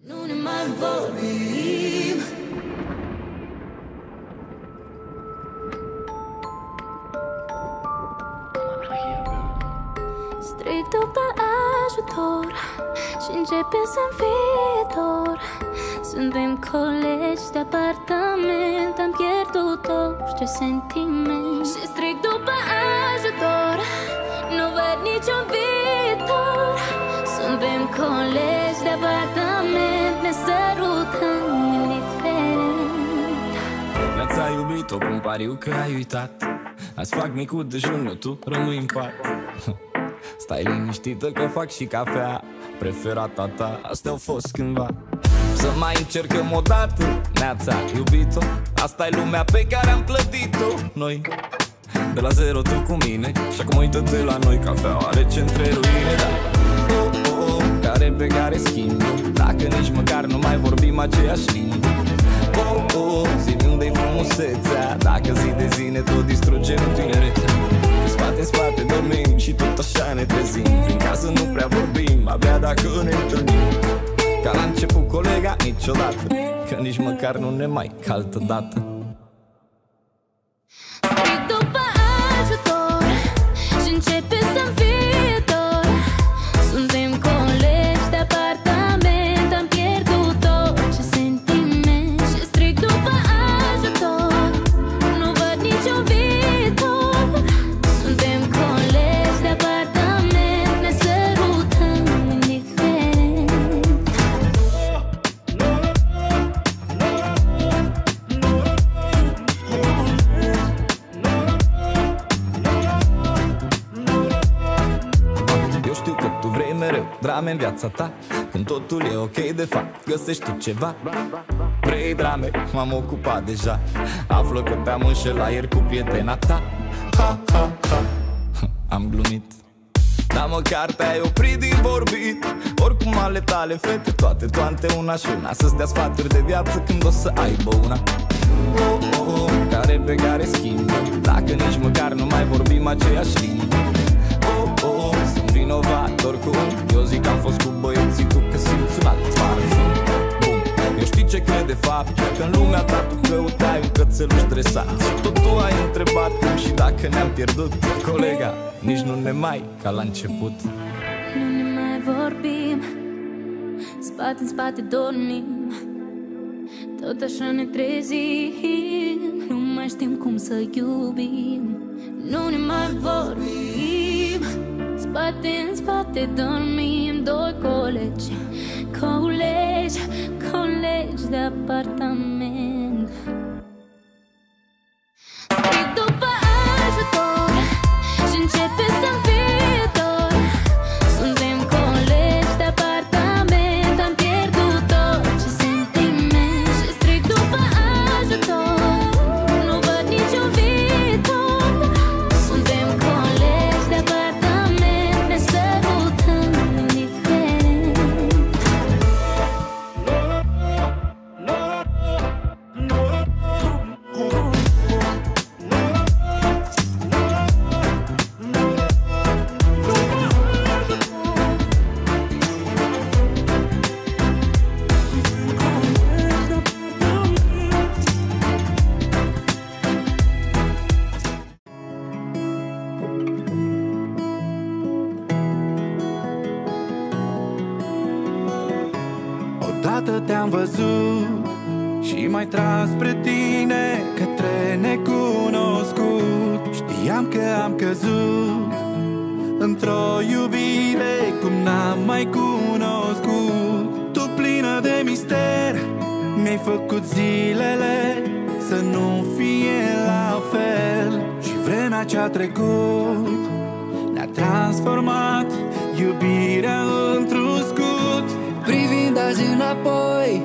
Nu ne mai vorbim. Strig după ajutor și începe să-mi fie dor. Suntem colegi de apartament, am pierdut orice sentiment. Și strig după ajutor, nu văd niciun viitor. Suntem colegi de apartament, ne sărutăm indiferent. N-ați iubit-o, cum pariu că ai uitat. Azi fac micul dejun, eu tu rămâi în pat. Stai liniștită că fac și cafea. Preferata ta, astea au fost cândva. Să mai încercăm o dată, ne-ați iubit-o. Asta-i lumea pe care am plătit-o noi. De la zero tu cu mine și acum uită-te la noi. Cafeaua rece între ruine, da. Care pe care schimbă. Dacă nici măcar nu mai vorbim aceeași limbă. Zi-mi unde-i frumusețea. Dacă zi de zi ne tot distrugem tinerețea. În spate dormim și tot așa ne trezim. Prin casă nu prea vorbim, abia dacă ne întâlnim. Ca la început colega, niciodată. Că nici măcar nu ne mai ca altă dată. Strig după ajutor și începe să-mi fie dor. Suntem colegi de apartament, am pierdut orice sentiment. Și strig după ajutor, nu văd niciun viitor. Suntem colegi de apartament, ne sărutăm indiferent. Eu știu că tu vrei mereu drame în viața ta. Când totul e ok, de fapt găsești tu ceva. Vrei drame, m-am ocupat deja. Află că te-am înșelat ieri cu prietena ta. Ha, ha, ha. Am glumit. Dar măcar te-ai oprit din vorbit. Oricum ale tale fete, toate toante una și una. Să-ți dea sfaturi de viață când o să aibă una. Care pe care schimbă. Dacă nici măcar nu mai vorbim aceeași limbă. Sunt vinovat oricum. Eu zic că am fost cu băieții, tu că simți un alt parfum. Bun, eu știi ce cred de fapt. Că în lumea ta tu căutai un cățeluș dresat. Și tot tu ai întrebat cum și dacă ne-am pierdut. Colega, nici nu ne mai ca la început. Nu ne mai vorbim, spate în spate dormim. Tot așa ne trezim, nu mai știm cum să iubim. Nu ne mai vorbim, spate în spate dormim. Doi colegi, colegi, colegi de apartament. Strig după ajutor și începe să-mi fie dor. Suntem colegi de apartament, am pierdut orice sentiment. Și strig după ajutor, nu văd niciun viitor. Suntem colegi de apartament, ne sărutăm indiferent. Odată te-am văzut și m-ai tras spre tine, către necunoscut. Știam că am căzut într-o iubire cum n-am mai cunoscut. Tu plină de mister, mi-ai făcut zilele să nu fie la fel. Și vremea ce-a trecut ne-a transformat iubirea într-un scut. Privind azi înapoi,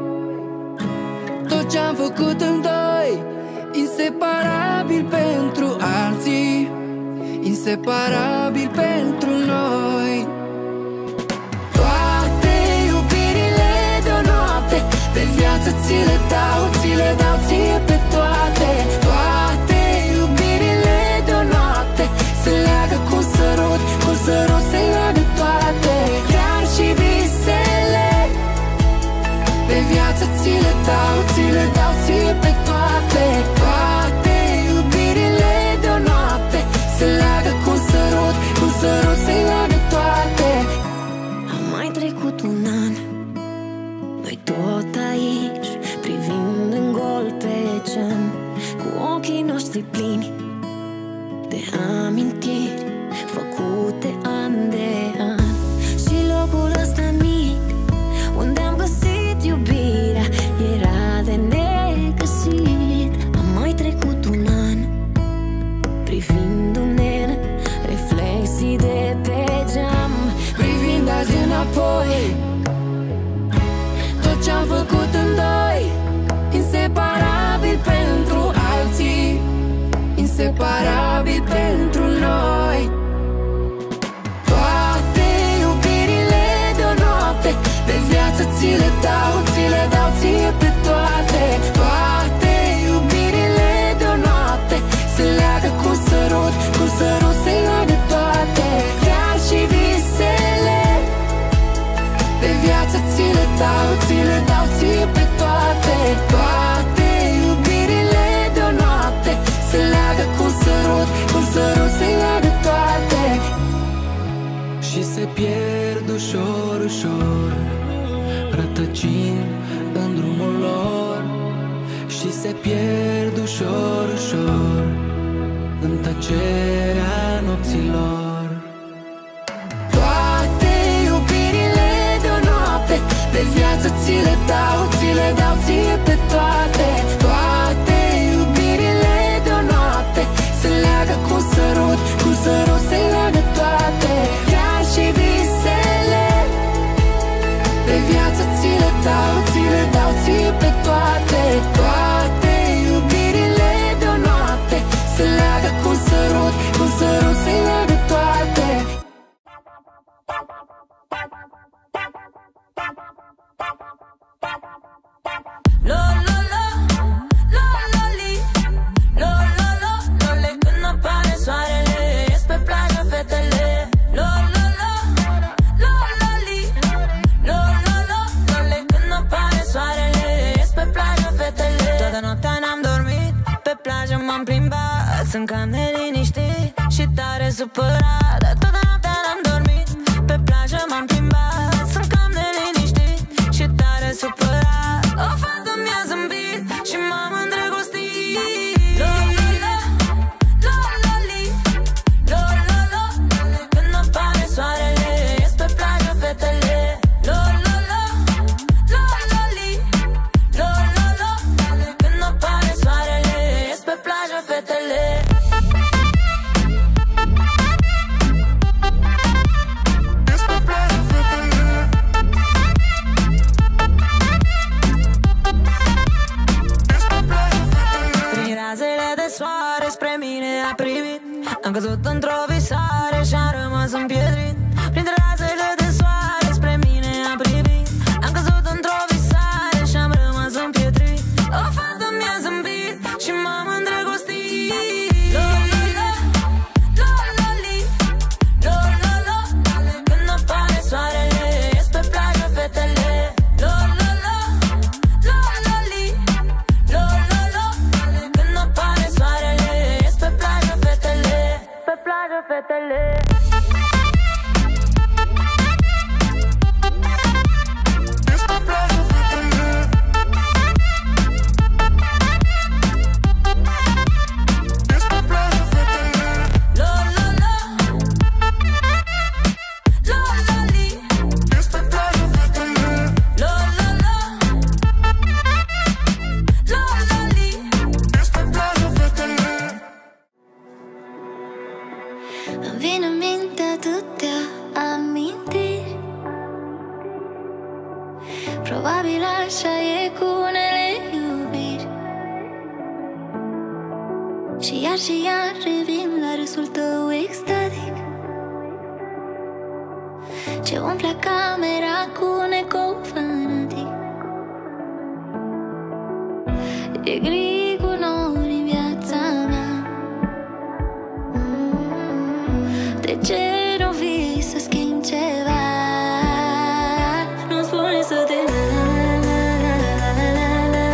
tot ce-am făcut în doi, inseparabil pentru alții, inseparabil pentru noi. Toate iubirile de-o noapte, pe viață ți le dau, ți le dau ție pe toate. Toate iubirile de-o noapte se leagă cu sărut, se leagă toate. Chiar și visele dau, ți le dau ție pe toate. Toate iubirile de o noapte se leagă cu un sărut se leagă toate. A mai trecut un an, noi tot aici, privind în gol pe geam, cu ochii noștri plini de amintiri făcute an de an. Și locul ăsta mic unde am găsit iubirea era de negăsit. A mai trecut un an, privindu-ne în reflexii de pe geam, Privind azi înapoi tot ce-am făcut în doi, inseparabil pentru alții, inseparabil pentru noi. Toate iubirile de o noapte pe viață ți le dau, ți le dau ție pe toate. Toate iubirile de o noapte se leagă cu un sărut se leagă toate. Chiar și visele pe viață ți le dau, ți le dau ție pe toate. Toate iubirile de o noapte se leagă cu un sărut se leagă toate. Și se pierd ușor, ușor, rătăcind în drumul lor. Și se pierd ușor, ușor în tăcerea nopților. Toate iubirile de o noapte pe viață ți le dau, ți le dau ție pe toate. Toate iubirile de o noapte se leagă cu un sărut se leagă toate. Chiar și visele pe viață ți le dau, ți le dau ție pe toate. Toate iubirile de o noapte se leagă cu un sărut se leagă toate. Lo, lo, lo, lo, loli. Lo, lo, lo, lole. Când apare soarele, ies pe plajă fetele. Lo, lo, lo, lo, loli. Lo, lo, lo, lole. Când apare soarele, ies pe plajă fetele. Toată noaptea n-am dormit, pe plajă m-am plimbat. Sunt cam neliniștit și tare supărat. Toată noaptea n-am dormit, pe plajă m-am plimbat. Sunt cam neliniștit și tare supărat. O fată mi-a zâmbit și m-am îndrăgostit. Lo, lo, lo, lo, loli. Lo, lo, lo, când apare soarele, ies pe plajă fetele. Lo, lo, lo, lo, loli. Lo, lo, lo, când apare soarele, ies pe plajă fetele. Soare spre mine a privit, am căzut într-o visare și-am rămas împietrit. Printre razele de soare spre mine a privit, am căzut într-o visare și-am rămas împietrit. O fată mi-a zâmbit și m-am îndrăgostit. Lo, lo, lo, lo, loli. Lo, lo, lo, când apare soarele, ies pe plajă fetele. Lo, lo, lo, lo, loli. Lo, lo, lo, când apare soarele, ies pe plajă fetele. Pe plajă fetele. Îmi vin în minte atâtea amintiri. Probabil așa e cu unele iubiri. Și iar revin la râsul tău extatic, ce umple camera cu un ecou fanatic. E gri cu nori în viața mea. De ce nu vii să schimbi ceva? Nu spune să te la la la la la la la.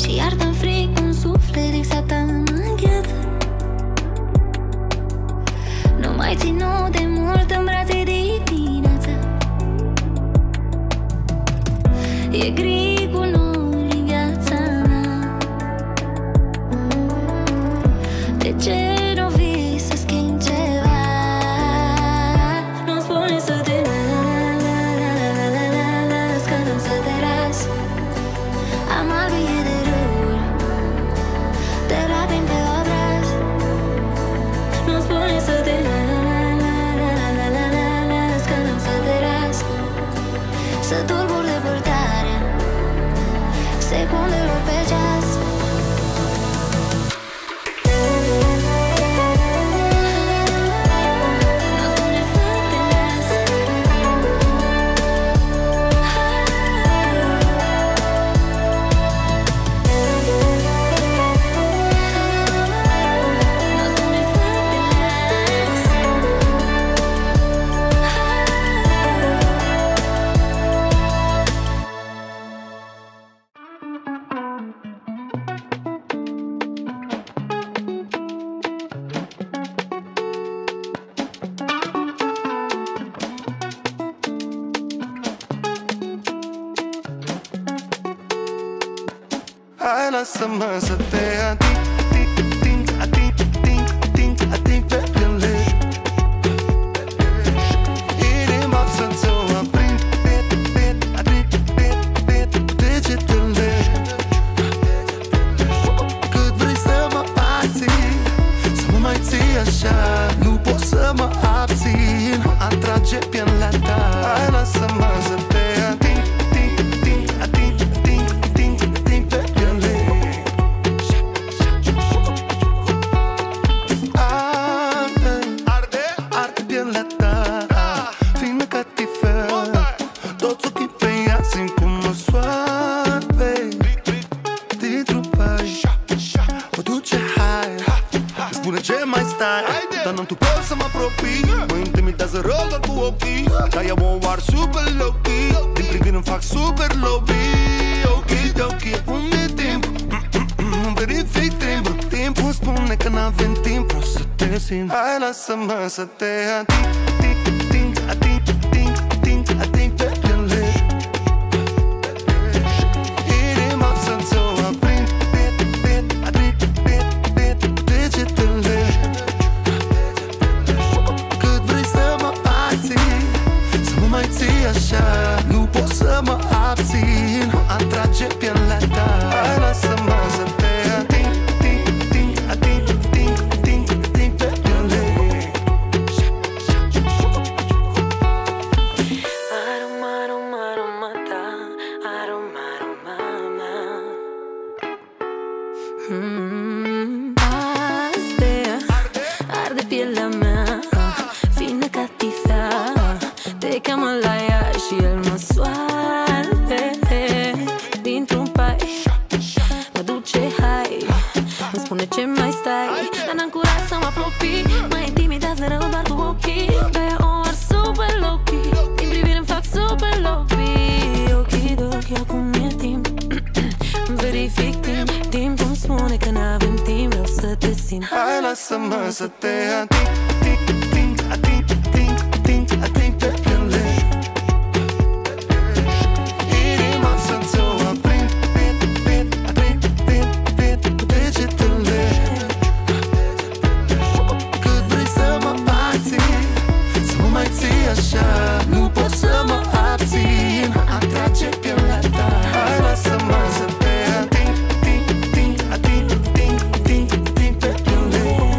Și iartă-mi fric un suflet exact mă îngheață. Nu mai ținut de mult în brațe dimineața. E gri cu nori în viața mea. De ce nu vii să schimbi ceva? Nu-mi spune să te las, că nu-mi să te las. Am albie de râuri, te lapin pe obraz. Nu-mi spune să te las, că nu-mi să te las. Să tulbur depărtarea secundelor pe ceas. Hai, lasă-mă să te ating pe piele. Inima să-ți o aprind cu degetele. Cât vrei să mă ații, să mă mai ții așa, nu pot să mă abțin, mă atrage pielea ta. Hai, lasă-mă să te ating pe piele. Arde pielea ta, fină ca tifel. Toți ochii pe ea simt cum mă soarbe. Dintr-un pai mă duce hai. Îmi spune ce mai stai, dar n-am tu pot să mă apropii. Mă intimidează rău doar cu ochii, dar eu mă oar super low-key. Din privire îmi fac super lobby. Ok, acum e timp, îmi verific timpul. Timpul îmi spune că n-avem timp, vreau să te simt. Hai, lasă-mă să te ating pe piele. Inima să-ți o aprind cu degetele. Cât vrei să mă ații, să mă mai ții așa, nu pot să mă abțin, mă atrage pielea ta. Hai, lasă-mă să te ating pe piele. Arde pielea mea, fină ca tifea. Te cheamă la ea și el mă soarbe. Dintr-un pai mă duce hai. Îmi spune ce mai stai, dar n-am curaj să mă apropii. Mă intimidează rău doar cu ochii, dar eu o ar super low-key. Din privire îmi fac super lobby. Okidoki, acum e timp, îmi verific timp. Timpul îmi spune că n-avem timp, vreau să te simt. Hai, lasă-mă să te ating pe piele. Inima să-ți o aprind cu degetele. Cât vrei să mă ații, să mă mai ții așa, nu pot să mă abțin, mă atrage pielea ta. Hai, lasă-mă să te ating pe piele.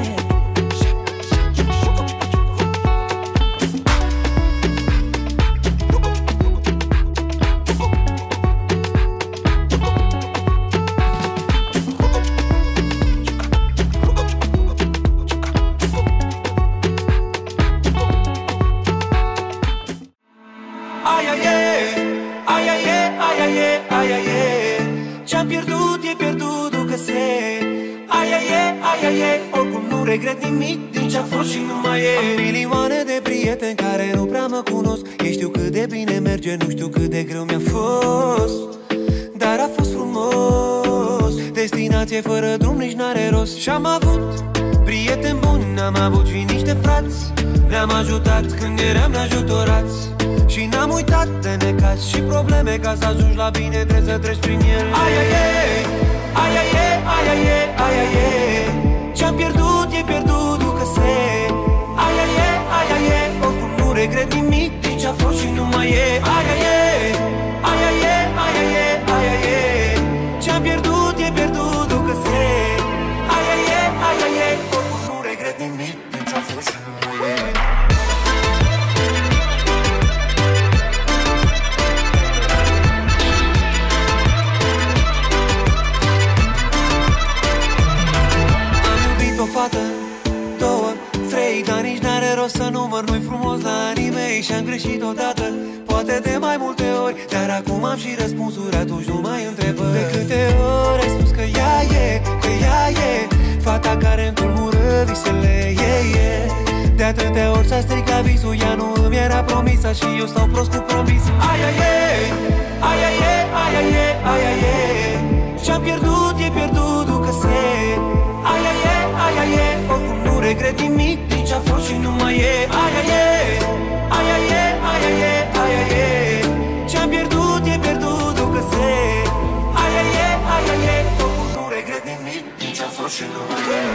Ce-am pierdut e pierdut, că se Ai, oricum nu regret nimic din ce-a fost și nu mai e. Am milioane de prieteni care nu prea mă cunosc. Ei știu cât de bine merge, nu știu cât de greu mi-a fost, dar a fost frumos. destinație fără drum nici n-are rost. Și-am avut prieteni buni, am avut și niște frați, ne-am ajutat când eram neajutorați. Și n-am uitat de necaz și probleme, ca să ajungi la bine trebuie să treci prin ele. Aia-ie, aia-ie, aia-ie, aia-ie, ce-am pierdut e pierdut, ducă-se. Aia-ie, aia-ie, oricum nu regret nimic din ce-a fost și nu mai e. Aia-ie, aia-ie, aia-ie, aia-ie, ce-am pierdut e pierdut, ducă-se. Aia-ie, aia-ie, oricum nu regret nimic din ce-a fost și nu mai e. O fată, 2, 3, dar nici n-are rost să număr, nu-i frumos la anii mei. Și-am greșit odată, poate de mai multe ori, dar acum am și răspunsuri, atunci nu mai întrebări. De câte ori ai spus că ea e, că ea e fata care-mi tulbură visele, de atâtea ori s-a stricat visul, ea nu îmi era promisă și eu stau prost cu promis. Aia-ie, aia-ie, aia-ie, aia-ie, ce-am pierdut e pierdut, ducă-se. Aia-ie, aia-ie, oricum nu regret nimic din ce-a fost și nu mai e. Aia-ie, aia-ie, aia-ie, aia-ie, ce-am pierdut e pierdut, ducă-se. Aia-ie, aia-ie, oricum nu regret nimic din ce-a fost și nu mai e.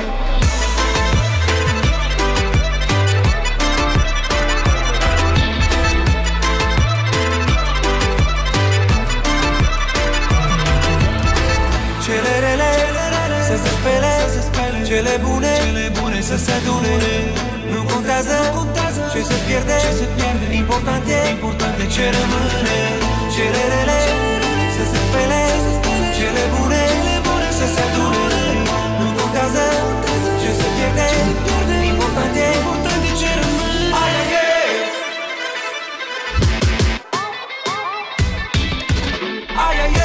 Cele rele să se spele, cele bune să se adune. Nu contează ce se pierde, important e ce rămâne. Cele rele să se spele, cele bune să se adune. Nu contează ce se pierde, important e ce rămâne. Aia-ie, aia-ie,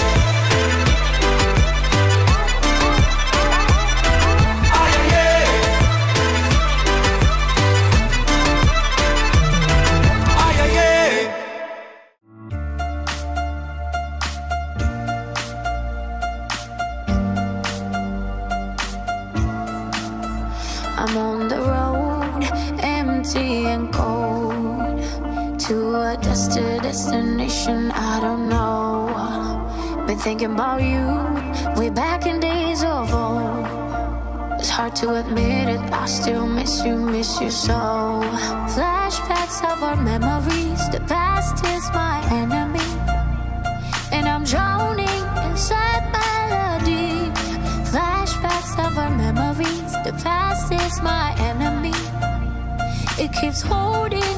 I'm on the road, empty and cold, to a destination I don't know. Been thinking about you way back in days of old. It's hard to admit it, I still miss you so. Flashbacks of our memories, the past is my enemy, and I'm drowning inside melodies. Flashbacks of our memories, the past is my enemy. It keeps holding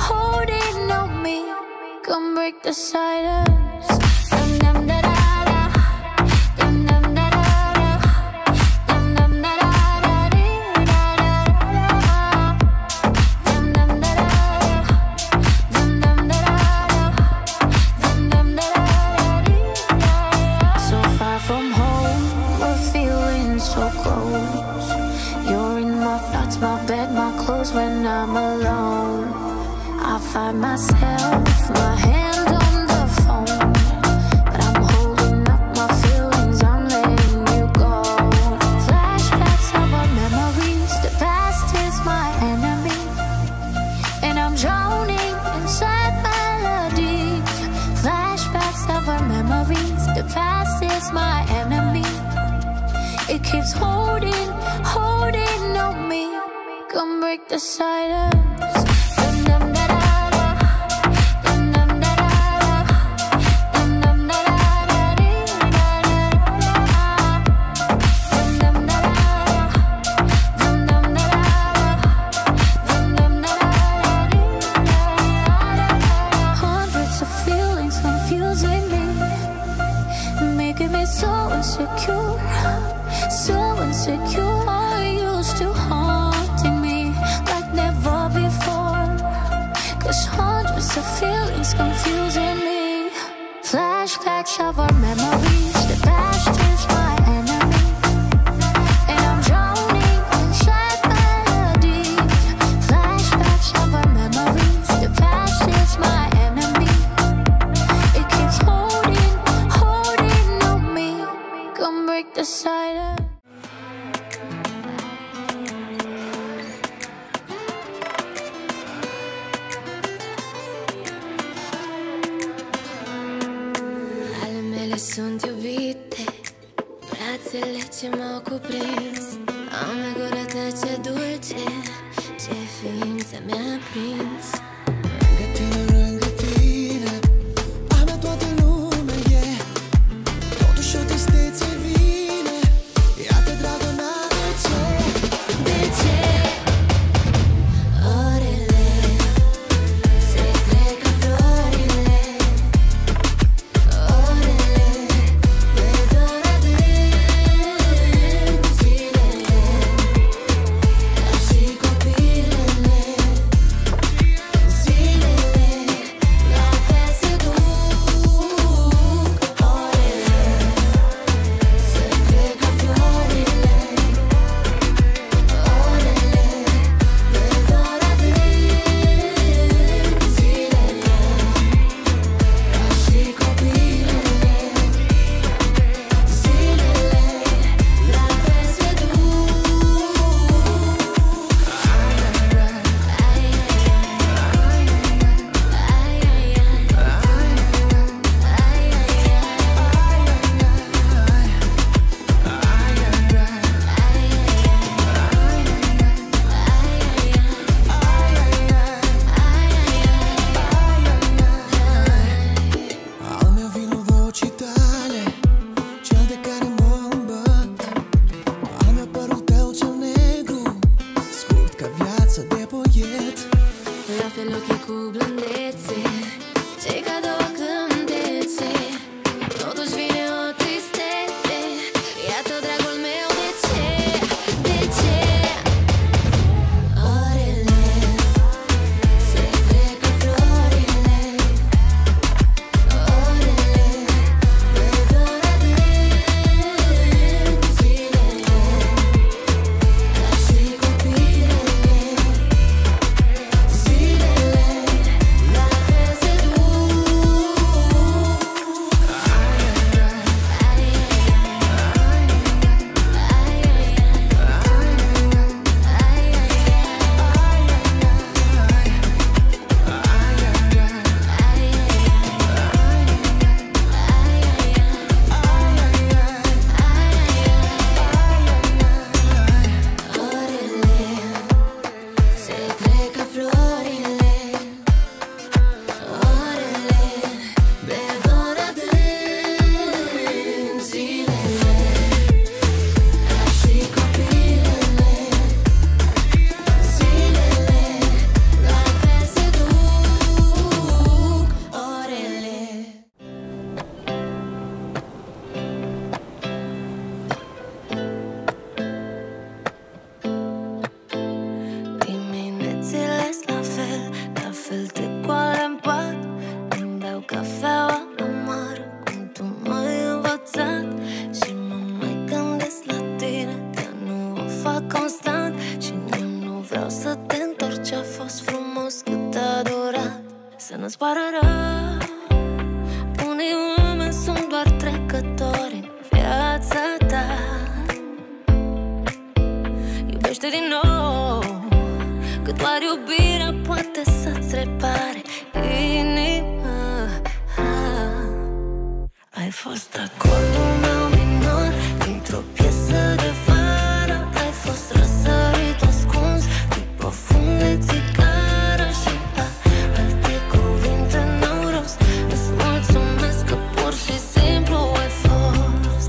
on me. Come break the silence. Dum dum da da da. Dum dum da da da. Dum dum da da da dee da da da. Dum dum da da da. Dum dum da da da. Dum dum da da dee da da. So far from home, we're feeling so close. You're in my thoughts, my bed, my clothes when I'm alone. I find myself, my hand on the phone, but I'm holding up my feelings, I'm letting you go. Flashbacks of our memories, the past is my enemy, and I'm drowning inside melodies. Flashbacks of our memories, the past is my enemy. It keeps holding on me. Come break the silence. Dum dum da da da. Dum dum da da da. Dum dum da da da dee da da da. Dum dum da da da. Dum dum da da da. Dum dum da da da dee da da. Hundreds of feelings confusing me, making me so insecure, so insecure. Used to haunting me like never before, 'cause hundreds of feelings confusing me. Flashbacks of our memories, the past is my enemy, and I'm drowning inside melodies. Flashbacks of our memories, the past is my enemy. It keeps holding on me. Come break break the silence. Ale mele sunt iubite, brațele ce m-au cuprins. Am gura ta ce dulce, ce ființă mi-a prins. Lângă tine, lângă tine, a mea toată lumea e. Totuși o tristețe vine, iată dragă mea, de ce? De ce? Orele se trec ca florile, orele de dor adânc, zilele ca și copilele, zilele la fel se duc. Orele se trec ca florile, orele de dor adânc, zilele ca și copilele, zilele la fel se Al meu vino vocii tale, cel de care mă îmbăt. Al meu părul tău cel negru, scurt ca viața de poet. La fel ochii cu blândețe, cei ca două cântece. Totuși vine o tristețe, iată dragul meu, de ce? De ce? Orele se trec ca florile, orele de dor adânc, zilele ca și copilele, zilele la fel se se trec ca florile, orele de dor adânc, zilele ca și copilele, zilele la fel se duc. Orele diminețile la fel de goale în pat. Îmi beau cafeaua amară, cum tu m-ai învățat. Și mă mai gândesc la tine, dar nu o fac constant. Și eu nu vreau să te întorci, a fost frumos cât a durat. Să nu-ți pară rău, unii oameni sunt doar trecători în viața ta. Iubește din nou, că doar iubirea poate să-ți repare inima. Ai fost acordul meu minor dintr-o piesă de vară. Ai fost răsărit ascuns după fum de țigară. Și alte cuvinte n-au rost, îți mulțumesc că pur și simplu ai fost.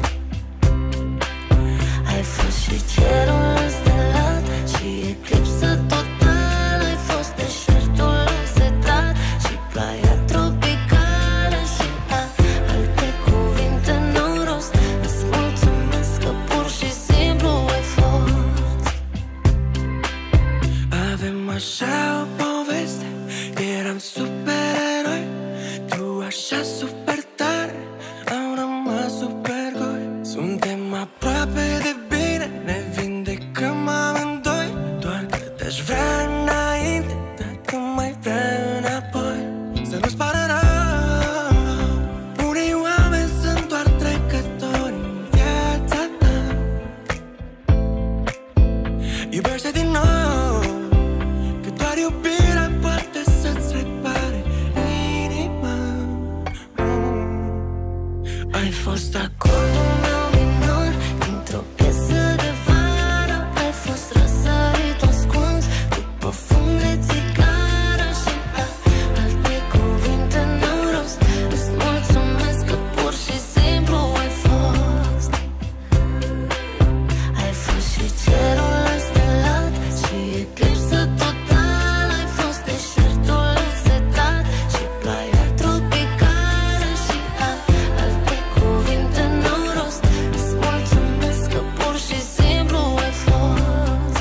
Ai fost și cerul înstelat și eclipsă totală. Ai fost deșertul însetat și ploaia tropicală. Și alte cuvinte n-au rost, îți mulțumesc că pur și simplu ai fost. Avem așa o poveste, eram supereroi. Tu așa super tare, am rămas super goi. Suntem aproape de bine, ne vindecăm amândoi. Doar că te-aș vrea înainte, dacă mai vrea înapoi. Să nu-ți pară rău, unii oameni sunt doar trecători în viața forse di no, che doar iubirea poate să-ți repare inima. Ai fost acordul meu minor dintr-o piesă de vară. Ai fost răsărit ascuns după fum de țigară și alte cuvinte n-au rost. Îți mulțumesc că pur și simplu ai fost. Ai fost și cerul înstelat și eclipsă totală. Ai fost deșertul însetat și ploaia tropicală și alte cuvinte n-au rost. Îți mulțumesc că pur și simplu ai fost.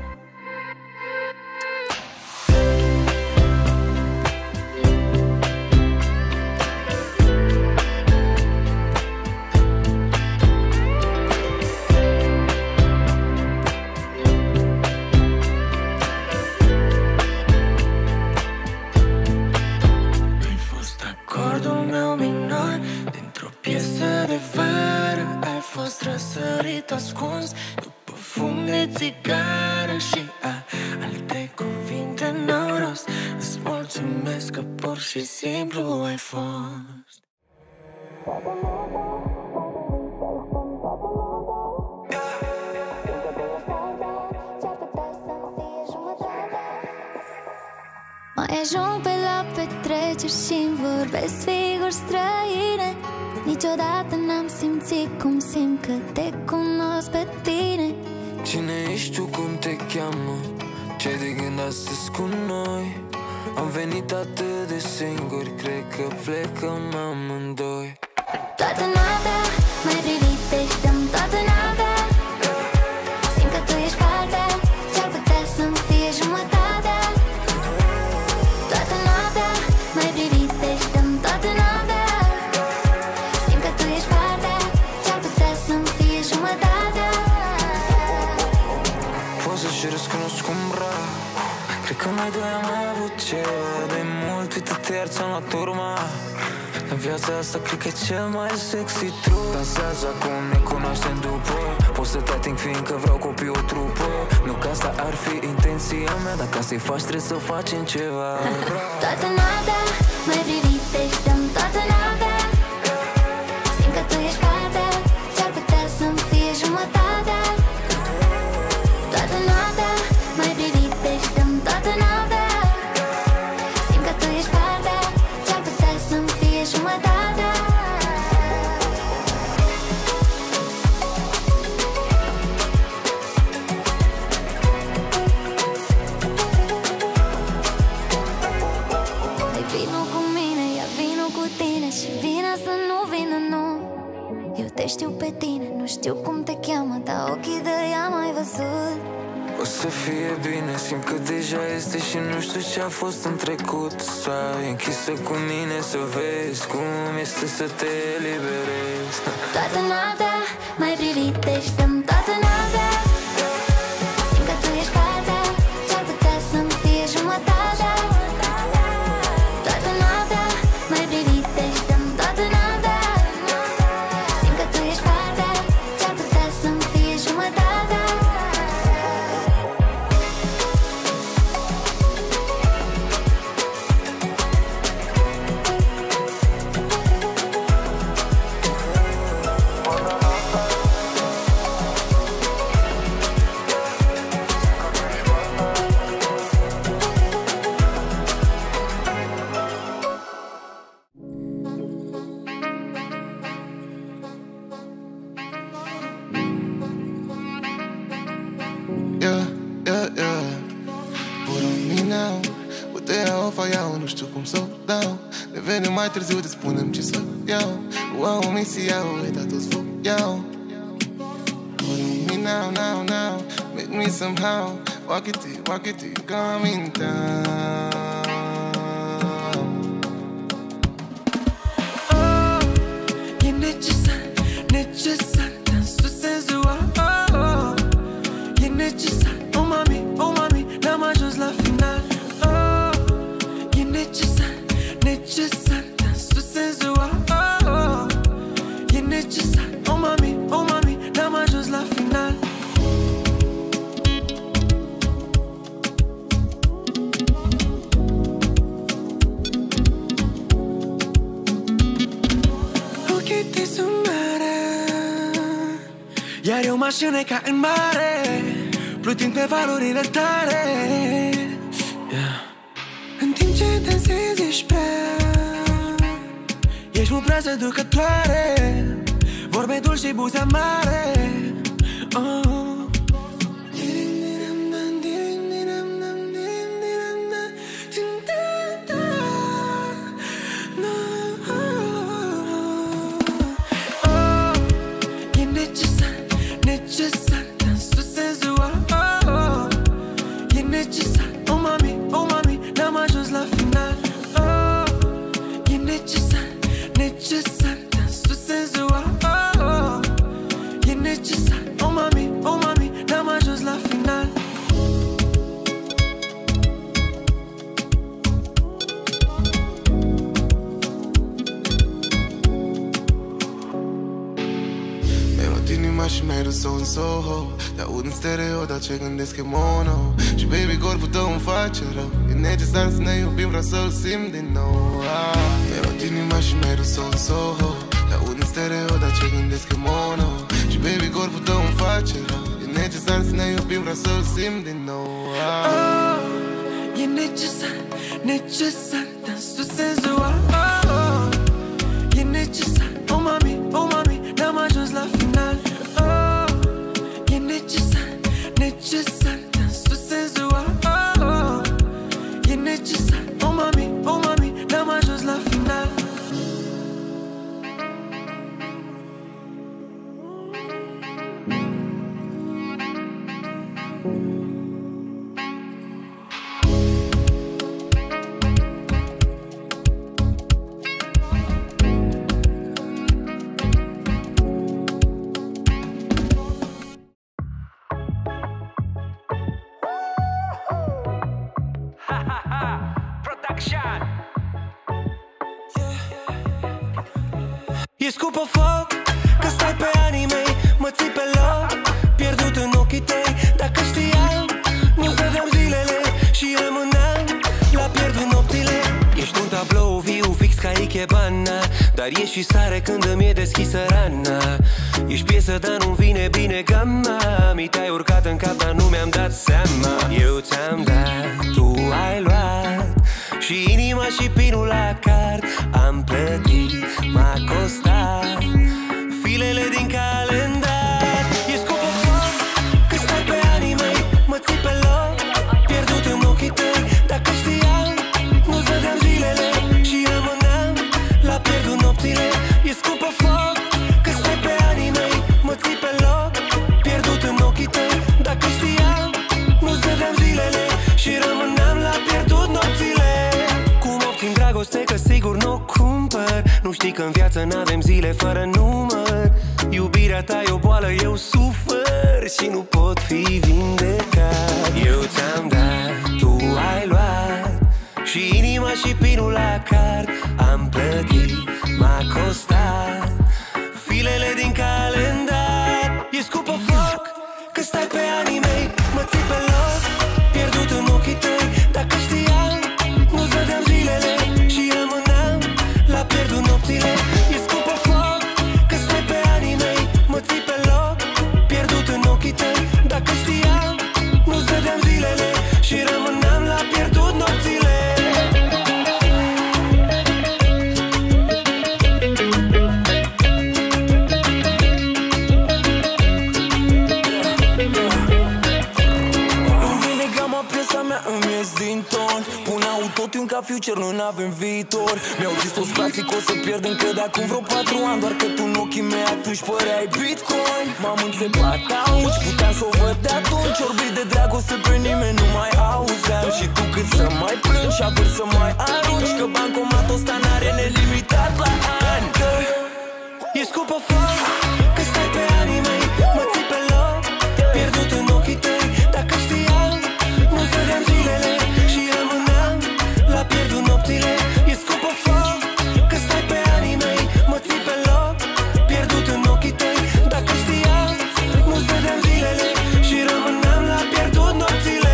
Ai fost acordul meu minor dintr-o piesă de vară. Ai fost răsărit ascuns după fum de țigară și alte cuvinte n-au rost. Îți mulțumesc că pur și simplu ai fost. Mai ajung pe la petreceri și-mi vorbesc figuri străine. Niciodată n-am simțit cum simt că te cunosc pe tine. Cine ești tu, cum te cheamă? Ce-ai de gând astăzi cu noi? Am venit atât de singuri, cred că plecăm amândoi. Toată noaptea mai privit, te știam toată noaptea. Simt că tu ești partea ce-ar putea să-mi fie jumătatea. Toată noaptea mai privit, te știam toată noaptea. Simt că tu ești partea ce-ar putea să-mi fie jumătatea. Poți să-și răscunosc cum rar. Cred că noi doi am mai avut ceva de mult. Uită-te, iar ți-am luat urma. În viața asta cred că e cel mai sexy trup. Dansează acum, ne cunoaștem după. Pot să te ating fiindcă vreau copii o trupă. Nu că asta ar fi intenția mea, dar ca să-i faci trebuie să facem ceva. Toată noaptea mai privit, te știam toată noaptea. Simt că tu ești partea ce-ar putea să-mi fie jumătatea. Toată noaptea mai privit, te știam toată noaptea. Simt că tu ești partea ce-ar putea să-mi fie jumătatea. Hai vino cu mine, ia vino cu tine și vină să nu vină, nu. Eu te știu pe tine, nu știu cum te cheamă, dar ochii de ea m-ai văzut. O să fie bine, simt că deja este și nu știu ce-a fost în trecut. Stai închisă cu mine să vezi cum este să te eliberezi. Toată noaptea mai privit, te știam toată noaptea. Simt că tu ești partea ce-ar putea să-mi fie jumătatea. Toată noaptea mai privit, te știam toată noaptea. Simt că tu ești partea ce-ar putea să-mi fie jumătatea. Yeah, yeah, yeah. Put on me now. Puterea o fac iau, nu știu cum să o dau. Ne vedem mai târziu, te spunem ce să iau. Wow, misia, uita toți foc iau. Put on me now, now, now. Make me somehow. Walk it, come in town. Oh, e necesar, necesar dansul senzual. Oh, e necesar, oh mami, n-am ajuns la final. Oh, e necesar, necesar dansul senzual. Oh, e necesar, oh mami, n-am ajuns la final. Iar eu mă așuneca în mare, plutind pe valurile tale, yeah. În timp ce dansezi ești prea, ești mult prea seducătoare, vorbe dulci și buze amare, oh. Soho, te aud în stereo, dar ce gândesc e mono. Și baby, corpul tău îmi face rău. E necesar să ne iubim, vreau să-l simt din nou. Mi-ai inima și mi-ai dus-o în Soho. Te aud în stereo, dar ce gândesc e mono. Și baby, corpul tău îmi face rău. E necesar să ne iubim, vreau să-l simt din nou. E necesar, necesar, dansul senzual. E necesar, oh mami, n-am ajuns la final. E necesar, necesar, dansul senzual. E necesar, oh mami, n-am ajuns la final. E scupă foc, că stai pe anii mei, mă ții pe loc, pierdut în ochii tăi. Dacă știam, nu-ți dădeam zilele și rămâneam la pierdut nopțile. Ești un tablou viu, fix ca Ikebana, dar ești și sare când îmi e deschisă rana. Ești piesă, dar nu vine bine gama. Mi te-ai urcat în cap, dar nu mi-am dat seama. Eu ți-am dat, tu ai luat, și inima și pinul la card. Am plătit, m-a costat filele din calendar. E scupă foc, că stai pe anii mei, mă ții pe loc, pierdut în ochii tăi. Dacă știam, nu-ți dădeam zilele și rămâneam la pierdut nopțile. E scupă foc, că stai pe anii mei, mă ții pe loc, pierdut în ochii tăi. Dacă știam, nu-ți dădeam zilele și rămâneam la pierdut nopțile. Cum obțin dragoste, că sigur n-o cumpăr. Nu știi că în viață n-avem zile fără număr. Iubirea ta e o boală, eu sufăr și nu pot fi vindecat. Eu ți-am dat, tu ai luat, și inima și pinul la card. Am plătit, m-a costat filele din calendar. E scupă foc, că stai pe anii mei, mă ții pe loc, pierdut în ochii tăi. Dacă știam, nu-ți dădeam zilele și rămâneam la pierdut nopțile. E scupă foc, că stai pe anii mei, mă ții pe loc, pierdut în ochii tăi. Dacă știam, nu-ți dădeam zilele și rămâneam la pierdut nopțile. Autotune ca future, noi n-avem viitor. Mi-au zis toți frații că o să pierd încă de acum vreo 4 ani, doar că tu în ochii mei atunci păreai Bitcoin. M-am înțepat atunci, puteam să o văd de atunci. Orbit de dragoste pe nimeni nu mai auzeam. Și tu cât să mai plângi și având să mai arunci, că bancomatul ăsta n-are nelimitat la ani. E scupă foc, că stai pe anii mei, mă ții pe loc, pierdut în ochii tăi. Dacă știam, nu-ți dădeam zilele și rămâneam la pierdut nopțile. E scupă foc, că stai pe anii mei, mă ții pe loc, pierdut în ochii tăi. Dacă știam, nu-ți dădeam zilele și rămâneam la pierdut nopțile.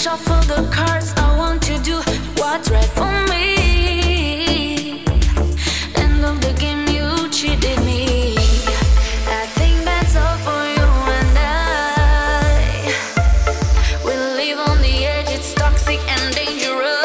shuffle the cards. I want to do what's right for me. End of the game, you cheated me. I think that's all for you and I. We live on the edge, it's toxic and dangerous.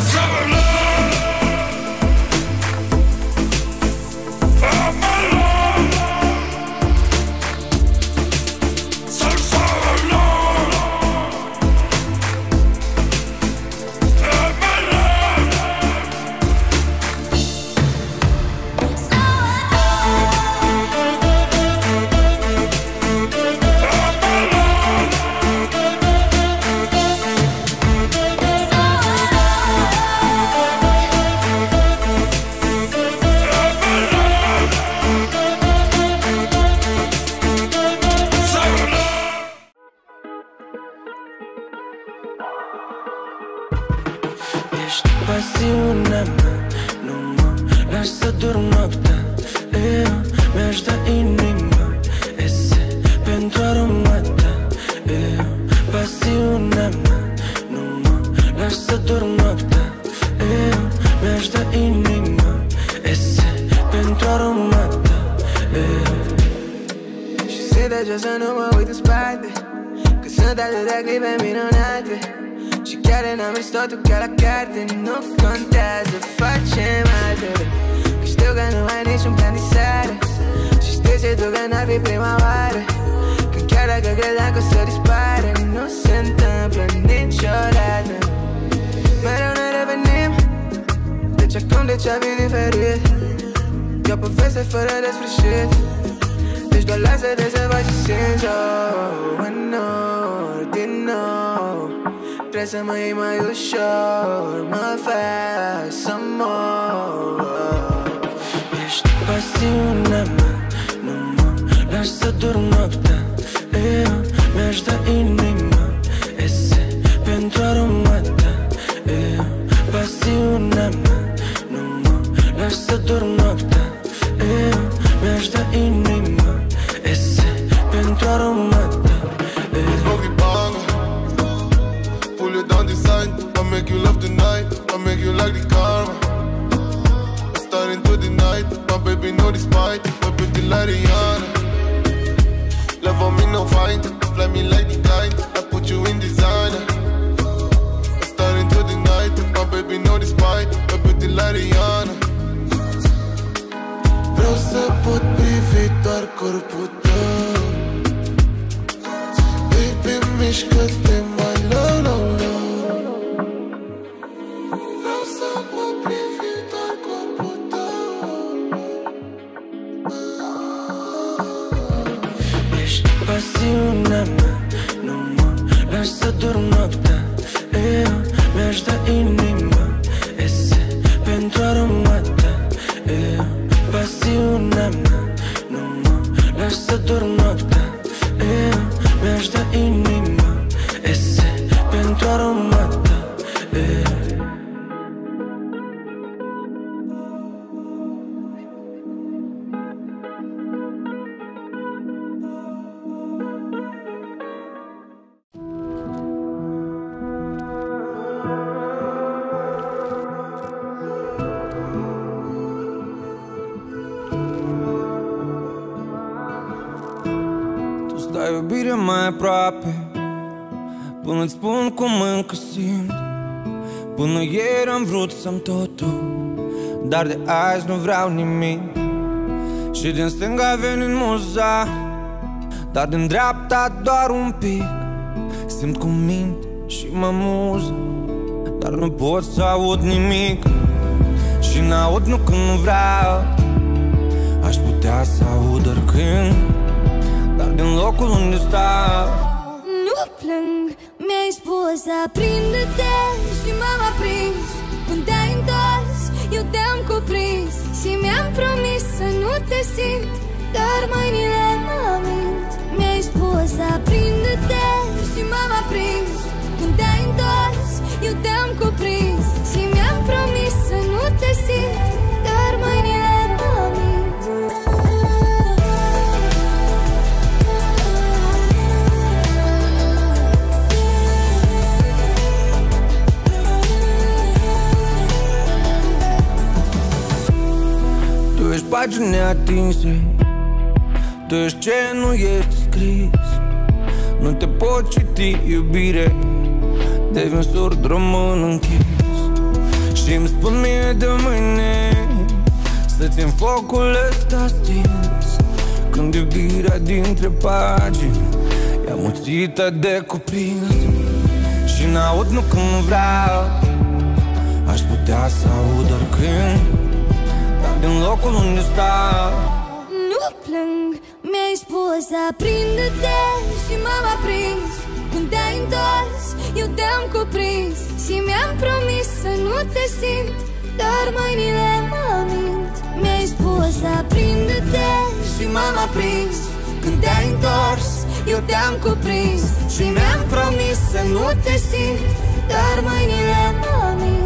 Ești pasiunea mea, nu mă lași să dorm noaptea. Eu mi-aș da inima, ese pentru aromata. Eu, pasiunea mea, nu mă lași să dorm noaptea. Eu mi-aș da inima, ese pentru aromata. Și se deja să nu mă uit în spate, că sunt atâtea clipe minunate. Și chiar n-am mers totul ca la carte, nu contează, facem altele. Că știu că nu ai niciun plan de seară și știu și tu că n-ar fi prima oară. Când chiar dacă credeam că o să dispare, nu se întâmplă niciodată. Mereu ne revenim, deci acum de ce-a fi diferit? E o poveste fără de sfârșit, deci doar lasă-te să faci și simți. Oh, nu, din nou trebuie să mă iei mai ușor, mă faci să mor. Ești pasiunea mea, nu mă lași să dorm noaptea. Eu mi-aș da inima, ese pentru aromata. Eu, pasiunea mea, nu mă lași să dorm noaptea. Eu mi-aș da inima, ese pentru aromata. Down the sign, I make you love tonight, I make you like the karma. I start into the night, my baby know the spite, my pretty like Rihanna. Love on me no fight, fly me like the kite, I put you in designer. I start into the night, my baby know the spite, my pretty like Rihanna. Vreau să pot privi doar corpul tău, baby mișcă-te mai low, low, low. Pasiunea mea, nu mă lași să dorm noaptea. Eu mi-aș da inima, ese pentru aromata. Eu, pasiunea mea, nu mă lași să dorm noaptea. Eu mi-aș da inima, ese pentru aromata. Eu. Stai iubire mai aproape, până-ți spun cum încă simt. Până ieri am vrut să-mi totul, dar de azi nu vreau nimic. Și din stânga venind muza, dar din dreapta doar un pic. Simt cum mint și mă muză, dar nu pot să aud nimic. Și n-aud nu când nu vreau, aș putea să aud oricând, dar din locul unde stau nu plâng, mi-ai spus aprinde-te și m-am aprins. Când te-ai întors, eu te-am cuprins și mi-am promis să nu te simt, dar mâinile mă mint. Mi-ai spus aprinde-te și m-am aprins. Când te-ai întors, eu te-am cuprins și mi-am promis să nu te simt, dar mâinile mă mint. pagini atinse. Tu ești ce nu este scris. Nu te pot citi, iubire. Devin surd, rămân închis. Și-mi spun mie de mâine să țin focul ăsta stins. Când iubirea dintre pagini e amuțită de cuprins. Și n-aud nu când vreau, aș putea să aud oricând, dar din locul unde stau nu plâng. Mi-ai spus aprinde-te și m-am aprins. Când te-ai întors, eu te-am cuprins. Și mi-am promis să nu te simt, dar mâinile mă mint. Mi-ai spus aprinde-te și m-am aprins. Când te-ai întors, eu te-am cuprins. Și mi-am promis să nu te simt, dar mâinile mă mint.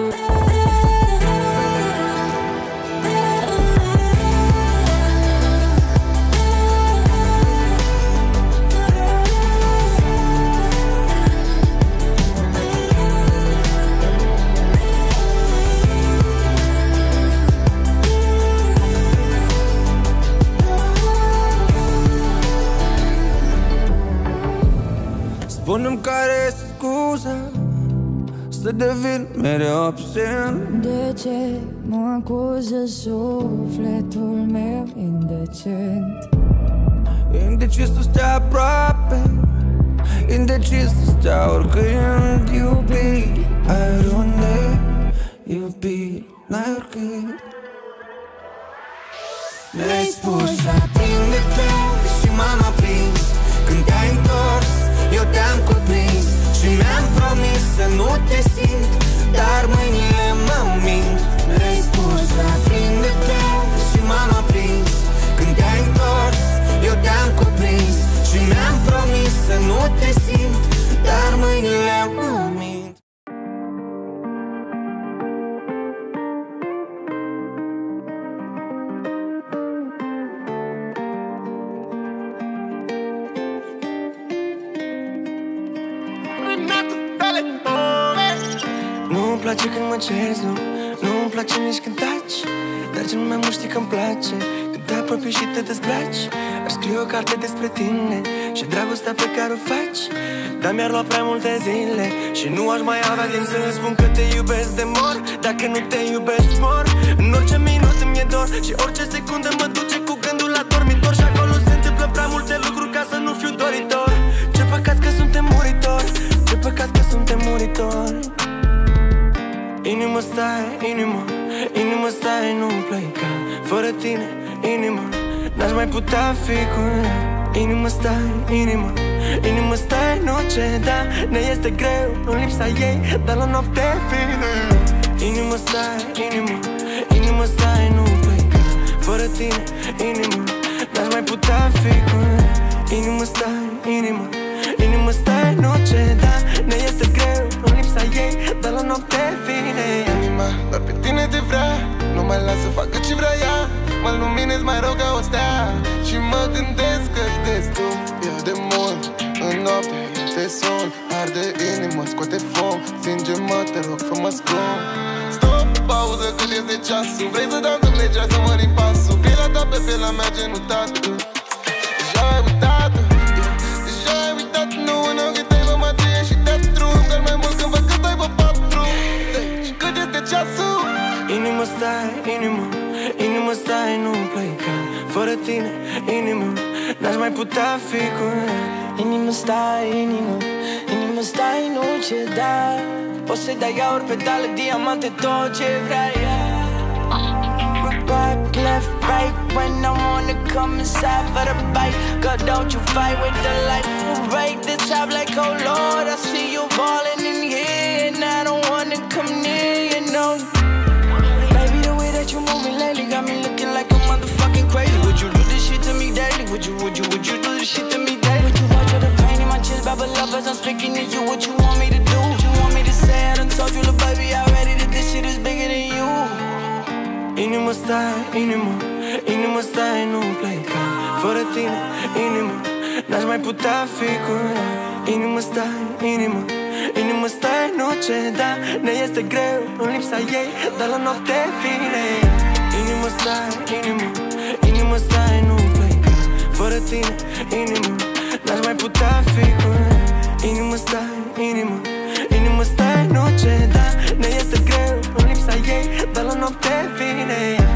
Spune-mi care-i scuza să devin mereu absent. De ce mă acuză sufletul meu indecent? Indecis să stea aproape, indecis să stea oricând. Iubi, ai oriunde, iubi, n-ai oricând. Mi-ai spus aprinde-te și m-am aprins. Când te-ai întors, eu te-am cuprins. Și mi-am promis să nu te simt, dar mâinile mă mint. Mi-ai spus aprinde-te și m-am aprins. Când te-ai întors, eu te-am cuprins. Și mi-am promis să nu te simt, dar mâinile mă mint. Nu-mi place când mă ceri, nu-mi place nici când taci. Dar cel mai mult știi că-mi place când te apropii și te dezbraci. Aș scrie o carte despre tine și dragostea pe care o faci, dar mi-ar lua prea multe zile și nu aș mai avea timp să-ți spun că te iubesc de mor. Dacă nu te iubesc, mor. În orice minut îmi e dor și orice secundă mă duce cu gândul la dormitor. Și acolo se întâmplă prea multe lucruri ca să nu fiu doritor. Ce păcat că suntem muritori, ce păcat că suntem muritori. Inimă stai, inimă stai, nu-mi pleca. Fără tine, inimă, n-aș mai putea fi cu ea. Inimă stai, inimă stai, nu ceda. Ne este greu în lipsa ei, dar la noapte vine. Inimă stai, inimă stai, nu-mi pleca. Fără tine, inimă, n-aș mai putea fi cu ea. Inimă stai, inimă stai, nu ceda. Ne este greu în lipsa ei, dar la noapte vine. Inima doar pe tine te vrea, nu mai las să facă ce vrea ea. Mă luminez mai rău ca o stea și mă gândesc că destul. Eu de mult în noapte te sun, arde inima, scoate foc. Stinge-mă, te rog, fă-mă scrum. Stop, pauză, cât este ceasul. Vrei să dansăm legea, să mărim pasul. Pielea ta pe pielea mea, genutată. Deja ai uitat, deja ai uitat. Nu în ochii tăi vă mă trăie și te drum. Dar mai mult când văd că stai pe patru. Și cât este ceasul? Inimă stai, inimă stai, nu-mi pleca. Fără tine, inimă, n-aș mai putea fi cu ea. Inimă stai, inimă stai, nu ceda. Poți să-i dai aur, pedale, diamante, tot ce vrea ea. Back, left, right, when I wanna come inside for the bite. Girl, don't you fight with the light. Break the top like, oh Lord, I see you balling in here, and I don't wanna come near, you know. Baby, the way that you moving lately got me looking like a motherfucking crazy. Would you do this shit to me daily? Would you do this shit to me daily? Would you watch all the pain in my chest, babble up as I'm speaking to you? What you want me to do? What you want me to say? I done told you, little baby, already that this shit is bigger than you. Inimă stai, inimă stai, nu-mi pleca. Fără tine, inimă, n-aș mai putea fi cu ea. Inimă stai, inimă stai, nu ceda. Ne este greu în lipsa ei, dar la noapte vine. Inimă stai, inimă stai, nu pleca. Fără tine, inimă, n-aș mai putea fi cu ea. Inimă stai, inimă stai, nu ceda. Ne este greu în lipsa ei, dar la noapte vine ea.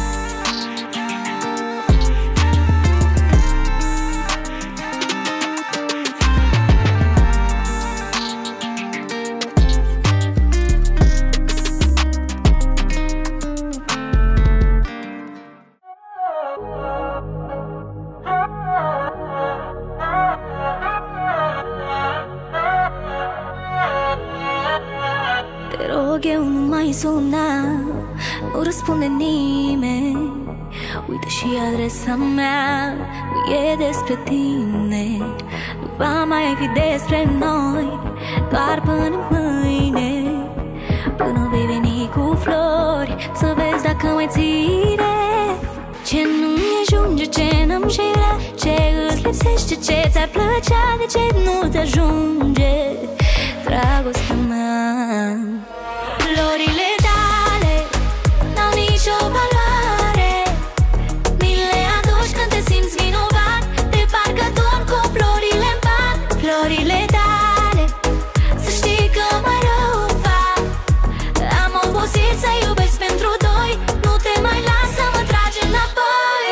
Eu nu mai suna, nu răspunde nimeni. Uite și adresa mea, nu e despre tine. Nu va mai fi despre noi, doar până mâine. Până vei veni cu flori, să vezi dacă mai ține. Ce nu-mi ajunge, ce n-am și vrea, ce îți lipsește, ce ți-ar plăcea, de ce nu-ți ajunge dragostea mea. Florile tale n-au nicio valoare, mi le aduci când te simți vinovat, de parcă dorm cu florile în pat. Florile tale, să știi că mai rău fac. Am obosit să iubesc pentru doi, nu te mai las să mă tragi înapoi.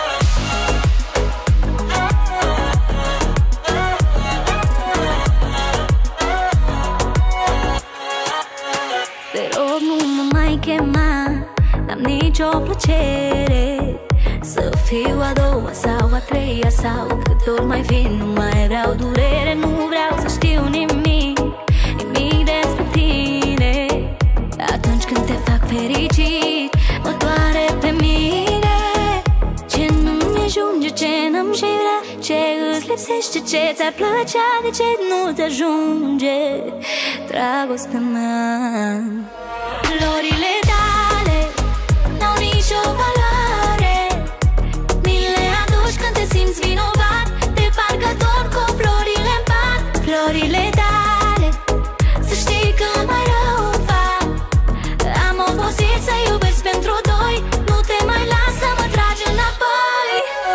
Te rog, nu mă mai chema, n-am nicio plăcere să fiu a doua sau a treia sau câte ori mai vin. Nu mai vreau durere, nu vreau să știu nimic, nimic despre tine. Atunci când te fac fericit, mă doare pe mine. Ce nu-mi ajunge, ce n-am și vrea, ce îți lipsește, ce ți-ar plăcea, de ce nu-ți ajunge dragostea mea. Florile tale n-au nicio valoare, mi le aduci când te simți vinovat, de parcă dorm cu florile în pat. Florile tale, să știi că mai rău fac. Am obosit să iubesc pentru doi, nu te mai las să mă tragi înapoi.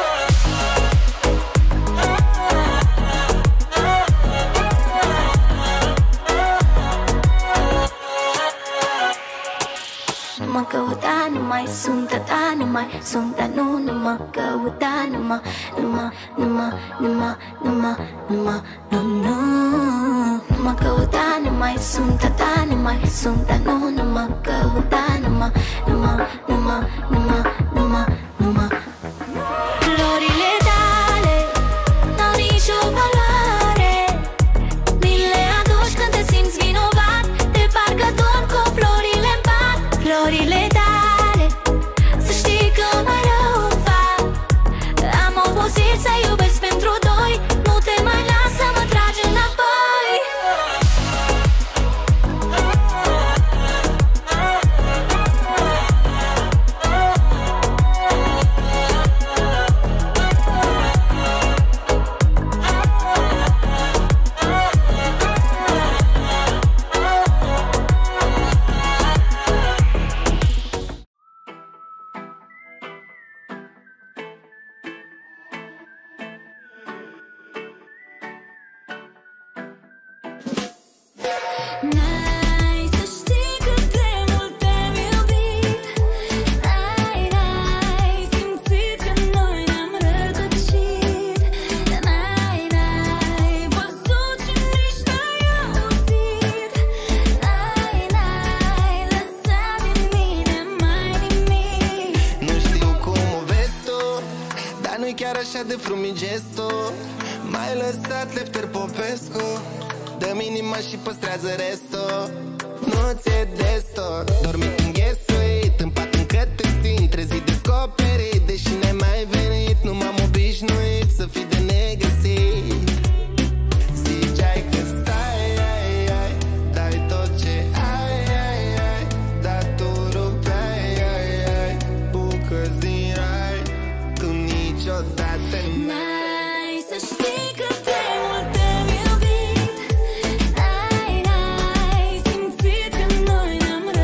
Nu mă căuta, nu mai sunt a ta, nu mai sunt a nu, nu mă căuta, nu mă, nu mă, nu mă, nu mă, nu mă, nu mă, nu, nu. Nu mă căuta, nu mai sunt a ta, nu mai sunt a nu, nu mă căuta, nu mă, nu mă, nu mă, nu mă, nu mă, nu mă. Florile tale n-au nicio valoare, mi le aduci când te simți vinovat, de parcă dorm cu florile în pat. Florile tale, să știi că mai rău fac. Am obosit să iubesc pentru doi, nu te mai las să mă tragi înapoi. N-ai să știi cât de mult te-am iubit, n-ai simțit că noi ne-am rătăcit, n-ai văzut și nici n-ai auzit, n-ai lăsat din mine mai nimic. Nu știu cum o vezi tu, dar nu-i chiar așa de frumos gestul. M-ai lăsat Lefter Popescu, dă-mi inima și păstrează restul. Nu ți-e destul, dormi înghesuit, în pat încă te simt trezit descoperit. Deși n-ai mai venit, nu m-am obișnuit să fii de negăsit. Ziceai că stai, dai tot ce ai, dar tu rupeai bucăți din rai, tu niciodată N-ai să știi cât de mult te-am iubit, n-ai simțit că noi ne-am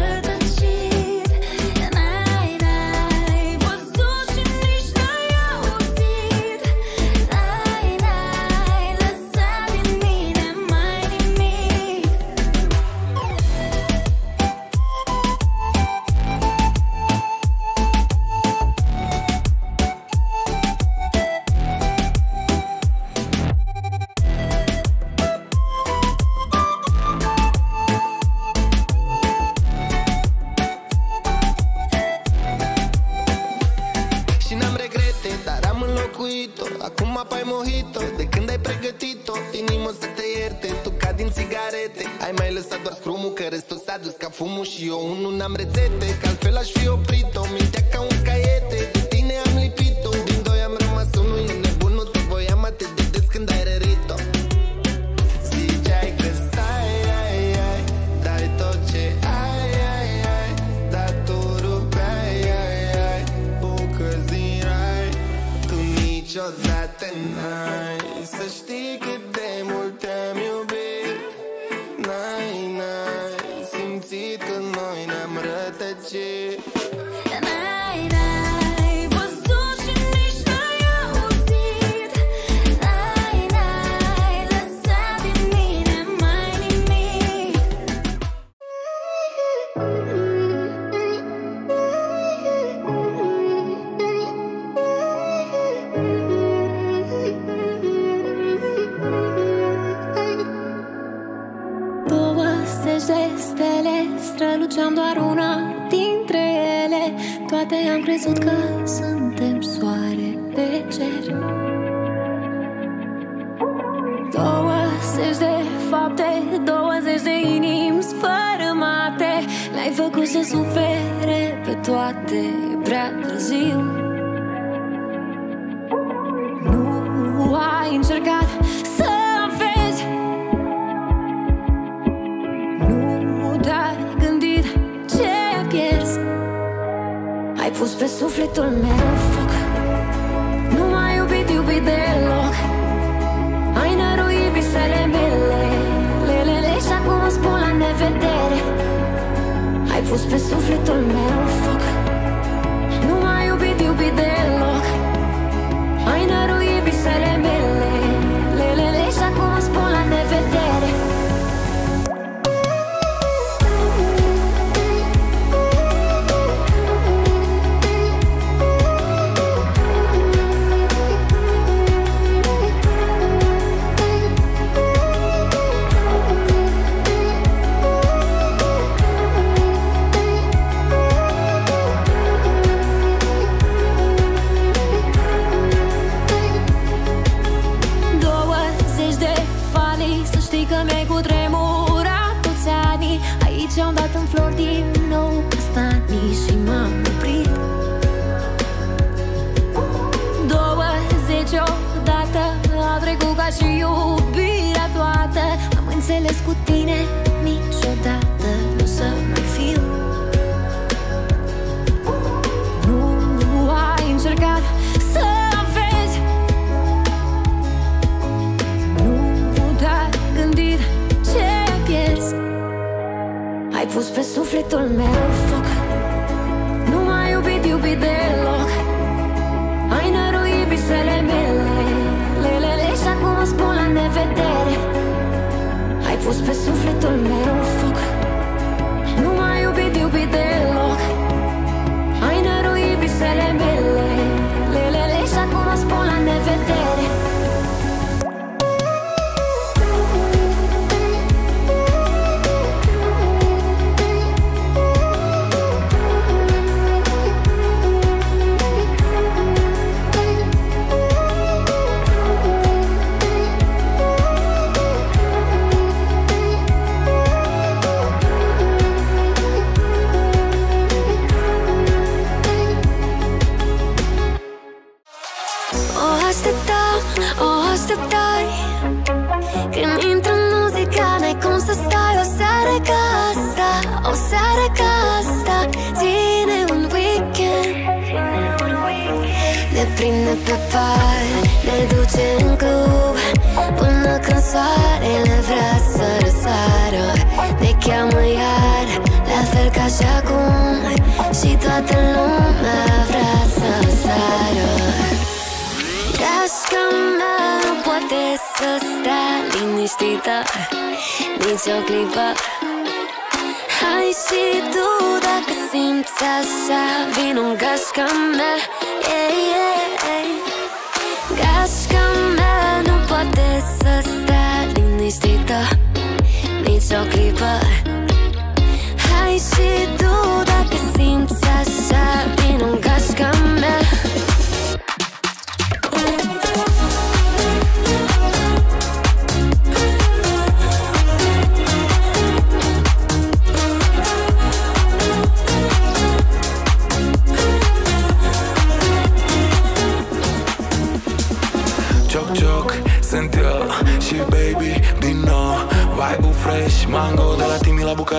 papai mojito. De când ai pregătit-o, inimă să te ierte. Tu ca din țigarete, ai mai lăsat doar scrumul, că restul s-a dus ca fumul. Și eu unul n-am rețete, că altfel aș fi oprit-o. Mintea ca un caiete, de tine am lipit-o. Din doi am rămas unul, e nebun, nu te voiam atât de des când ai rărit-o. Ziceai că stai, ai, ai, dai tot ce ai, ai, ai, dar tu rupeai, ai, ai, bucăți din rai. Tu niciodată n-ai să știi cât de mult te-am iubit. N-ai simțit că noi ne-am rătăcit. N-ai văzut și nici n-ai auzit. N-ai lăsat din mine mai nimic. Două zeci de stele străluceam doar una dintre ele. Toate am crezut că suntem soare pe cer. 20 de fapte, 20 de inimi sfărâmate. Le-ai făcut să sufere pe toate, e prea târziu. Nu ai încercat să vezi. Nu te-ai gândit ce pierzi. Ai pus pe sufletul meu foc. Nu m-ai iubit deloc. Ai năruit visele mele, lelele, și acum îmi spun la nevedere. Ai pus pe sufletul meu foc. Nu m-ai iubit deloc. Ai năruit visele mele, lelele, și acum îmi spun la nevedere. Și-am dat în flori din nou castanii și m-am oprit. 20 odată au trecut ca și iubirea toată. Am înțeles cu tine, niciodată nu să mai fiu. Nu ai încercat să vezi. Nu te-ai gândit ce pierzi. Ai pus pe sufletul meu foc. Nu m-ai iubit deloc. Ai năruit visele mele, lelele, și acum îmi spun la nevedere. Ai pus pe sufletul meu foc. Nu m-ai iubit deloc. Ai năruit visele mele, lelele, și acum îmi spun la nevedere. O așteptai. Când intră muzica, n-ai cum să stai. O seară ca asta, o seară ca asta ține un weekend. Ne prinde pe par, ne duce în club, până când soarele vrea să răsară. Ne cheamă iar, la fel ca și acum, și toată lumea vrea să sară. Gașca mea nu poate să stea liniștită nici o clipă. Hai și tu dacă simți așa, vino în gașca mea, yeah, yeah. Gașca mea nu poate să stea liniștită nici o clipă. Hai și tu dacă simți așa, vino în gașca mea.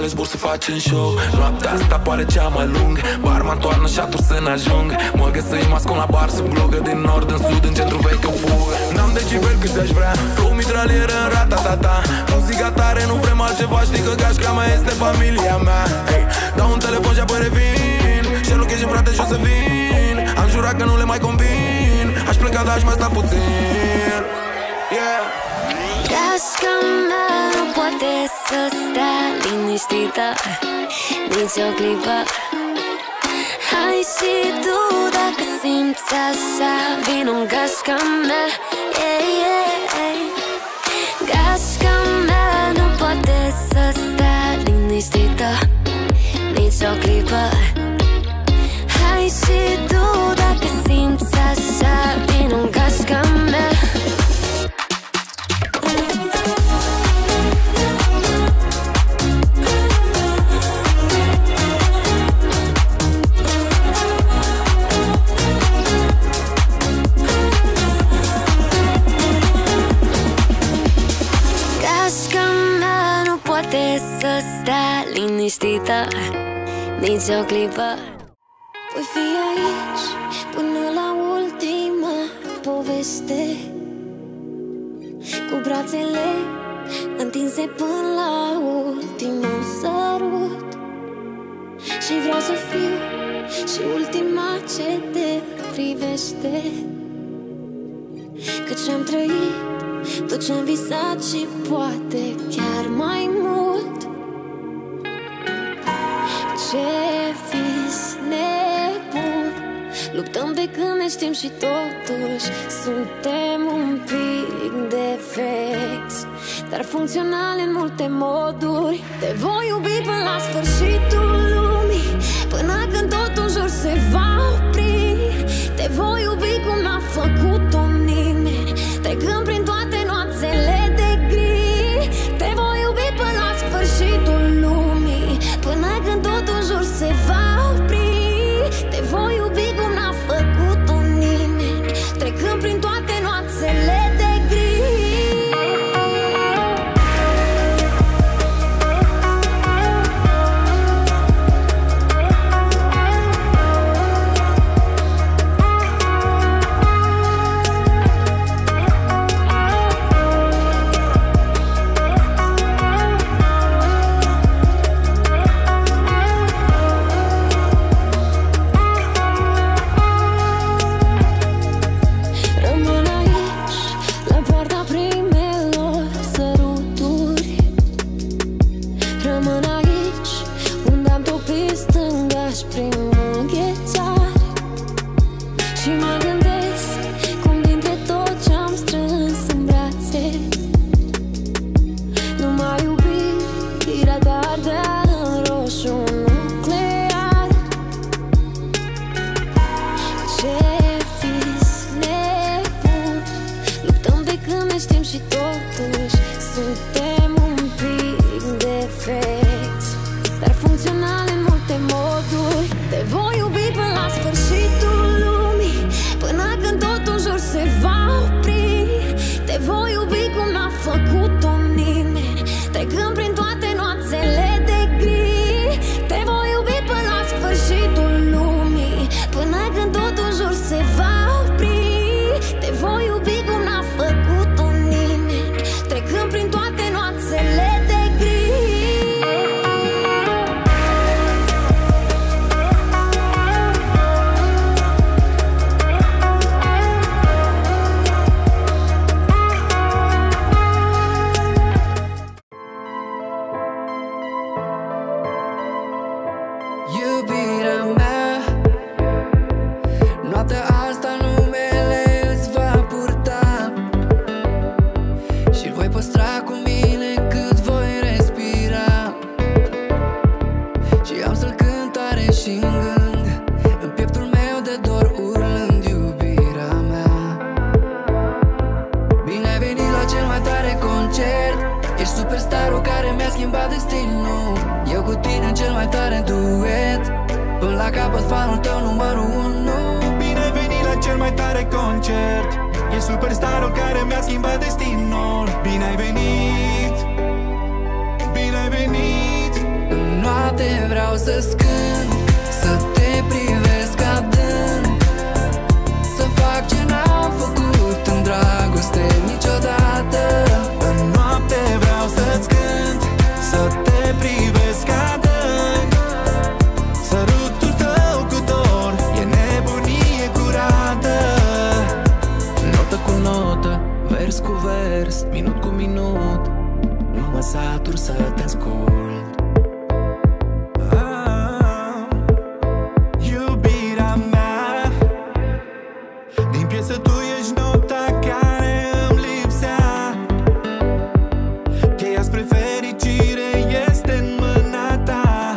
zbor să facem show. Noaptea asta pare cea mai lungă, barman toarnă șaturi să ne ajungă. Mă găsești mascon la bar sub glugă, din nord în sud, în centru vechi în fugă. N-am decibel cât aș vrea, cu o mitralieră în rata-ta-ta. Muzica tare, nu vrem altceva, știi că gașca mea este familia mea. Hey, dau un telefon și apoi revin, și location frate și o să vin. Am jurat că nu le mai combin, aș pleca dar aș mai sta puțin. Yeah. Gașca mea nu poate să stea liniștită nici o clipă. Hai și tu dacă simți așa, vino în gașca mea, yeah, yeah. Gașca mea nu poate să stea liniștită nici o clipă. Hai și tu dacă simți așa, vino în gașca mea. Să stea liniștită nici o clipă. Voi fi aici până la ultima poveste, cu brațele întinse până la ultimul sărut. Și vreau să fiu și ultima ce te privește, căci am trăit tot ce-am visat și poate chiar mai mult. Ce vis nebun, luptăm de când ne știm și totuși suntem un pic defecți, dar funcționali în multe moduri. Te voi iubi până la sfârșitul lumii, până când tot în jur se va opri. Te voi iubi cum n-a făcut-o nimeni, trecând prin toate noaptele de gri. Te voi iubi până la sfârșitul lumii, până când tot în jur se va opri. Te voi iubi cum n-a făcut-o nimeni, trecând prin toate noaptele de gri. Bine ai venit, bine ai venit în noapte vreau să-ți cânt, să te privesc adânc, să fac ce n-am făcut în dragoste niciodată. În noapte vreau să-ți cânt, să te privesc adânc, sărutul tău cu dor e nebunie curată. Notă cu notă, vers cu vers, minut cu minut, nu mă satur să te ascult. Iubirea mea, din piesă tu ești nota care îmi lipsea. Cheia spre fericire este în mâna ta.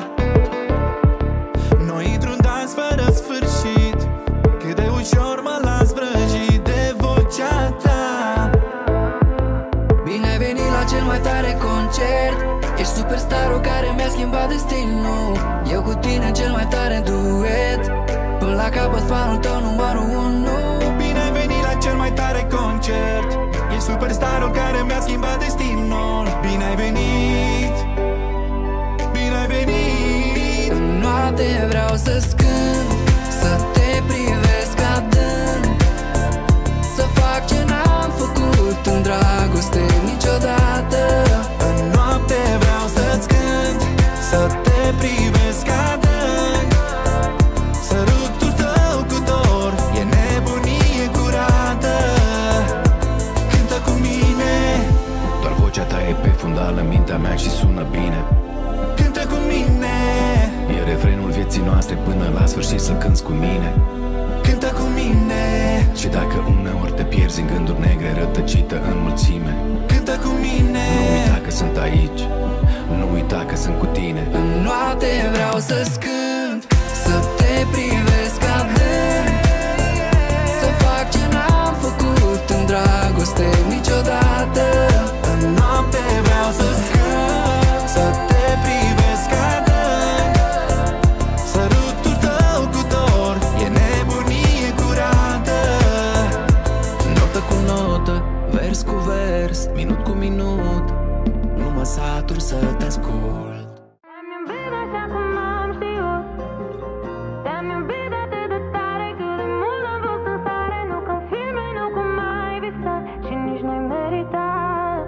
Noi într-un dans fără sfârșit, cât de ușor mă las vrăjit de vocea ta. Bine ai venit la cel mai tare concert, ești superstarul care mi-a schimbat destinul. Eu cu tine cel mai tare duet, până la capăt fanul tău numărul 1. Bine ai venit la cel mai tare concert, ești superstarul care mi-a schimbat destinul. Bine ai venit, bine ai venit. În noapte vreau să-ți cânt, să te privesc adânc, să fac ce n-am făcut în dragoste niciodată. În noapte vreau să-ți cânt, să te privesc adânc, sărutul tău cu dor e nebunie curată. Cântă cu mine, doar vocea ta e pe fundal în mintea mea și sună bine. Cântă cu mine, e refrenul vieții noastre până la sfârșit să cânți cu mine. Cântă cu mine, și dacă uneori te pierzi în gânduri negre rătăcită în mulțime, cântă cu mine. Nu uita că sunt aici, nu uita că sunt cu tine. În noapte vreau să-ți cânt, să te privesc adânc, să fac ce n-am făcut în dragoste niciodată. În noapte vreau să-ți cânt, să te privesc adânc, sărutul tău cu dor e nebunie curată. Notă cu notă, vers cu vers, minut cu minut, nu mă satur să te ascult. Te-am iubit așa cum am știut, te-am iubit atât de tare, cât de mult am fost în stare. Nu ca în filme, nu cum ai visat și nici nu-i meritat.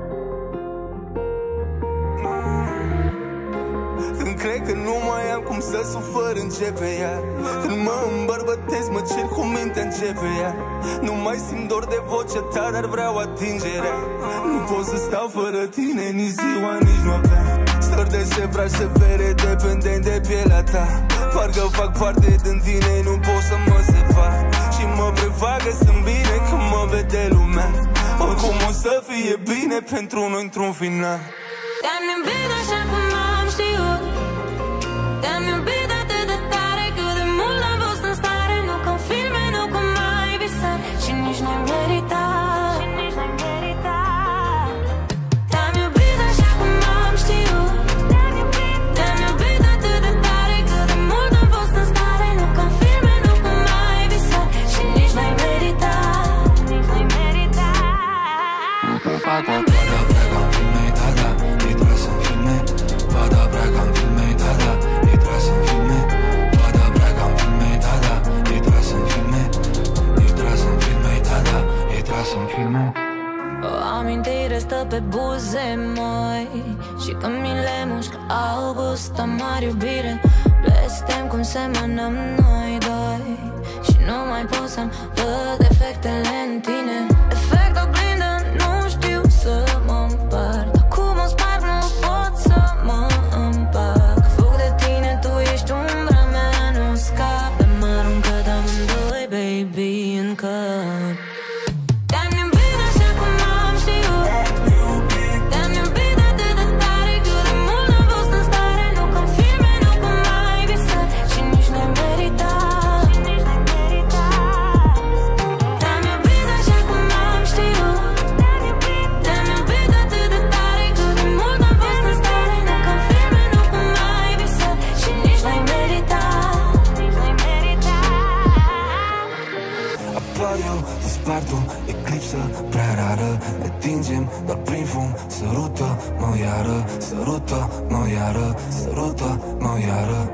Când cred că nu mai am cum să sufăr, începe ea. Când mă îmbărbătesc, mă cer cu mintea, începe ea. Nu mai simt dor de vocea ta, dar vreau atingerea. Nu pot să stau fără tine, nici ziua, nici noaptea. Stări de sevraș severe, dependent de pielea ta. Parcă fac parte din tine, nu pot să mă separ. Și mă prefac că sunt bine când mă vede lumea. Oricum o să fie bine pentru noi într-un final. Te-am iubit așa cum am știut, te-am iubit atât de tare, cât de mult am fost în stare. Nu ca în filme, nu cum ai visat și nici nu-i meritat. Te-am iubit așa cum am știut, te-am iubit atât de tare, cât de mult am fost în stare. Nu ca în filme, nu cum ai visat și nici nu-i meritat. Vada prea ca în filme, da, da, e tras în filme. Vada prea ca în filme, da, da, e tras în filme. Vada prea ca în filme, da, da, e tras în filme. E tras în filme, da, da, e tras în filme. O amintire stă pe buze moi și când mi le mușc august, amar iubire. Blestem cum semănăm noi doi și nu mai pot să-mi văd efectele în tine. Efect oglindă, nu știu să mă împart. Acum o sparg, nu pot să mă împac. Fug de tine, tu ești umbra mea, nu scap. Dar mă aruncă de amândoi, baby, în cap. Te-am iubit așa cum am știut, te-am iubit atât de tare, cât de mult am fost în stare. Nu ca în filme, nu cum ai visat și nici nu-i meritat. Te-am iubit așa cum am știut, te-am iubit atât de tare, cât de mult am fost în stare. Nu ca în filme, nu cum ai visat și nici nu-i meritat. Apar eu, dispar tu, eclipsă prea rară. Ne atingem doar prin fum. Sărută-mă iară, sărută-mă iară, sărută-mă iară.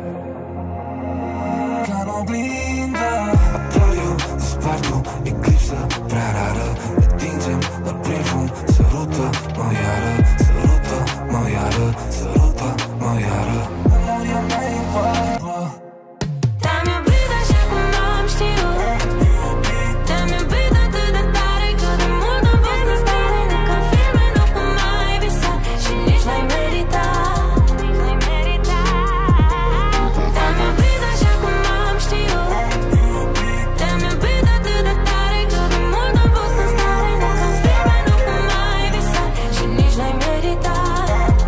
Ca n-oglindă apar eu, dispar tu, eclipsă prea rară. Ne atingem doar prin fum. Sărută-mă iară, sărută-mă iară, sărută-mă iară. Memoria mea e albă. Te-am iubit așa cum n-am știut. Te-am iubit atât de tare că de mult am fost în stare. Nu ca în filme, nu cum ai visat și nici n-ai meritat. Te-am iubit așa cum n-am știut. Te-am iubit atât de tare că de mult am fost în stare. Nu ca în filme, nu cum ai visat și nici n-ai meritat.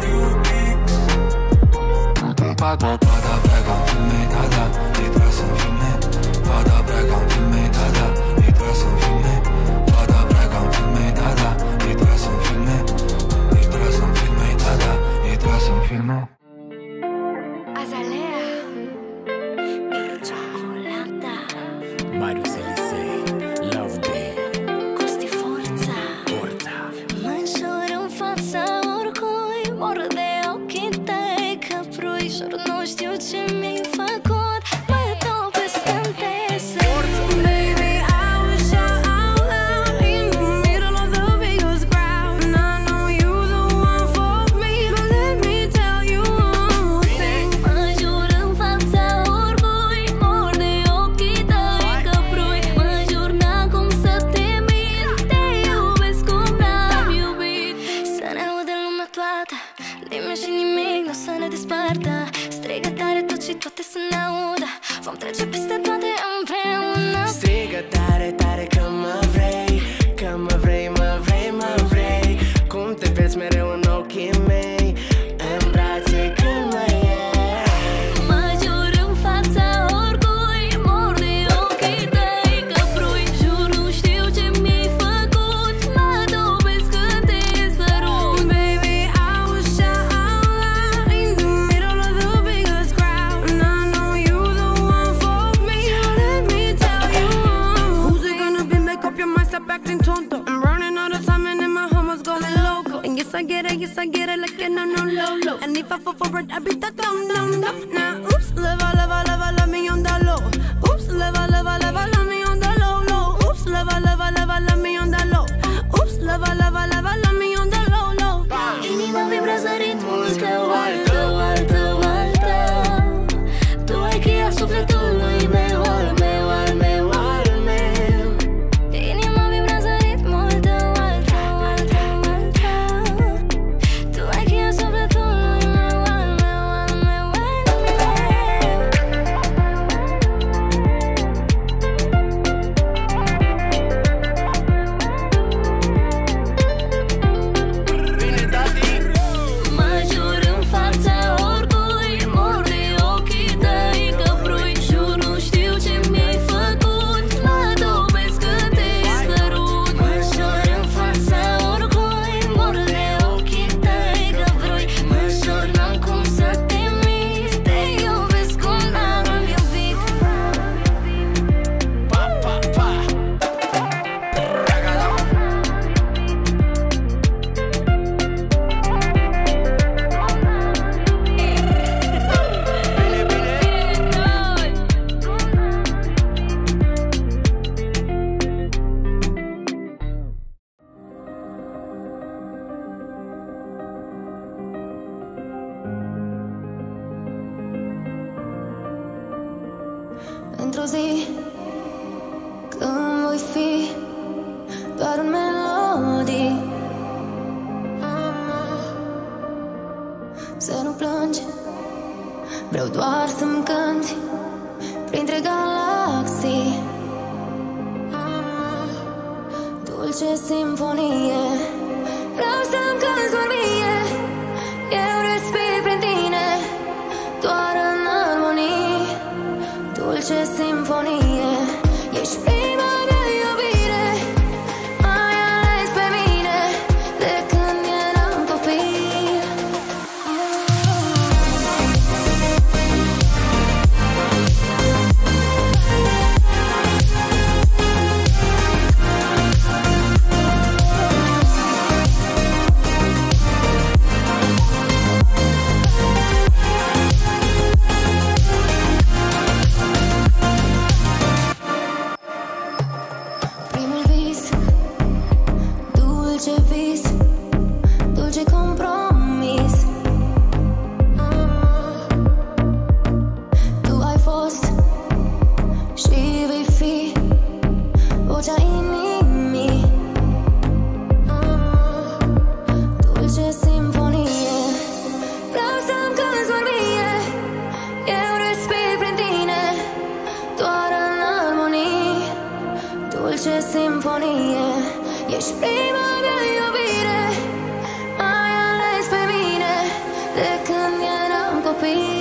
Vada brega în filme, da, da, e tras în filme. Vada brega în filme, da, da, e tras în filme. Vada brega în filme, da, da, e tras în filme. E tras în filme, da, da, e tras în filme. Azalea e ciocolata. Marius Elisei, Love Day, Costi Forța. Mă înșor în fața oricui, mor de ochii tăi căprui. Jur nu știu ce mi-ai făcut, mă topesc când te săr. Baby, I was shot out loud in the middle of the biggest crowd. And I know you the one for me, but let me tell you one more thing. Mă jur în fața oricui, mor de ochii tăi căprui. Mă jur n-am cum să te mint, te iubesc cum n-am iubit. Să ne audă lumea toată, nimeni și nimic nu să ne despartă. Strigă tare tot și toate să ne audă, vom trece peste toate împreună. Strigă tare, tare că mă vrei, că mă vrei, mă vrei, mă vrei. Cum te vezi mereu în ochii mei, în brațe când mă iei. Mă jur în fața oricui, mor de ochii tăi căprui. Jur nu știu ce mi-ai făcut, mă dobesc când te sărut. Baby, I was shot out loud in the middle of the biggest crowd. And I know you the one for me, so let me tell you. Who's it gonna be? Make up your mind, stop acting tonto. I'm running out of time and then my homies going loco. And yes I get it like an no low. And if I fall for it, I beat that down. Now oops, leva, love me on the low. Oops, leva, love me on the low. Oops, leva, love me on the low. Oops, leva, love me on the low. Inima vibrează ritmul tău, altă, altă, altă. Tu ai cheia sufletului meu, al meu, al meu, al meu. Inima vibrează ritmul tău, altă, altă, altă. Tu ai cheia sufletului meu, al meu, al meu, al meu. Într-o zi când voi fi doar un melodii, să nu plângi, vreau doar să-mi cânti printre galaxii. Dulce simfonie, vreau să-mi cânti doar mie. Eu respir prin tine, doar în armonii. Dulce simfonie, ești prima mea iubire. Ai ales pe mine de când eram copil. nebunie. Ești prima mea iubire, ai ales pe mine de când eram copil.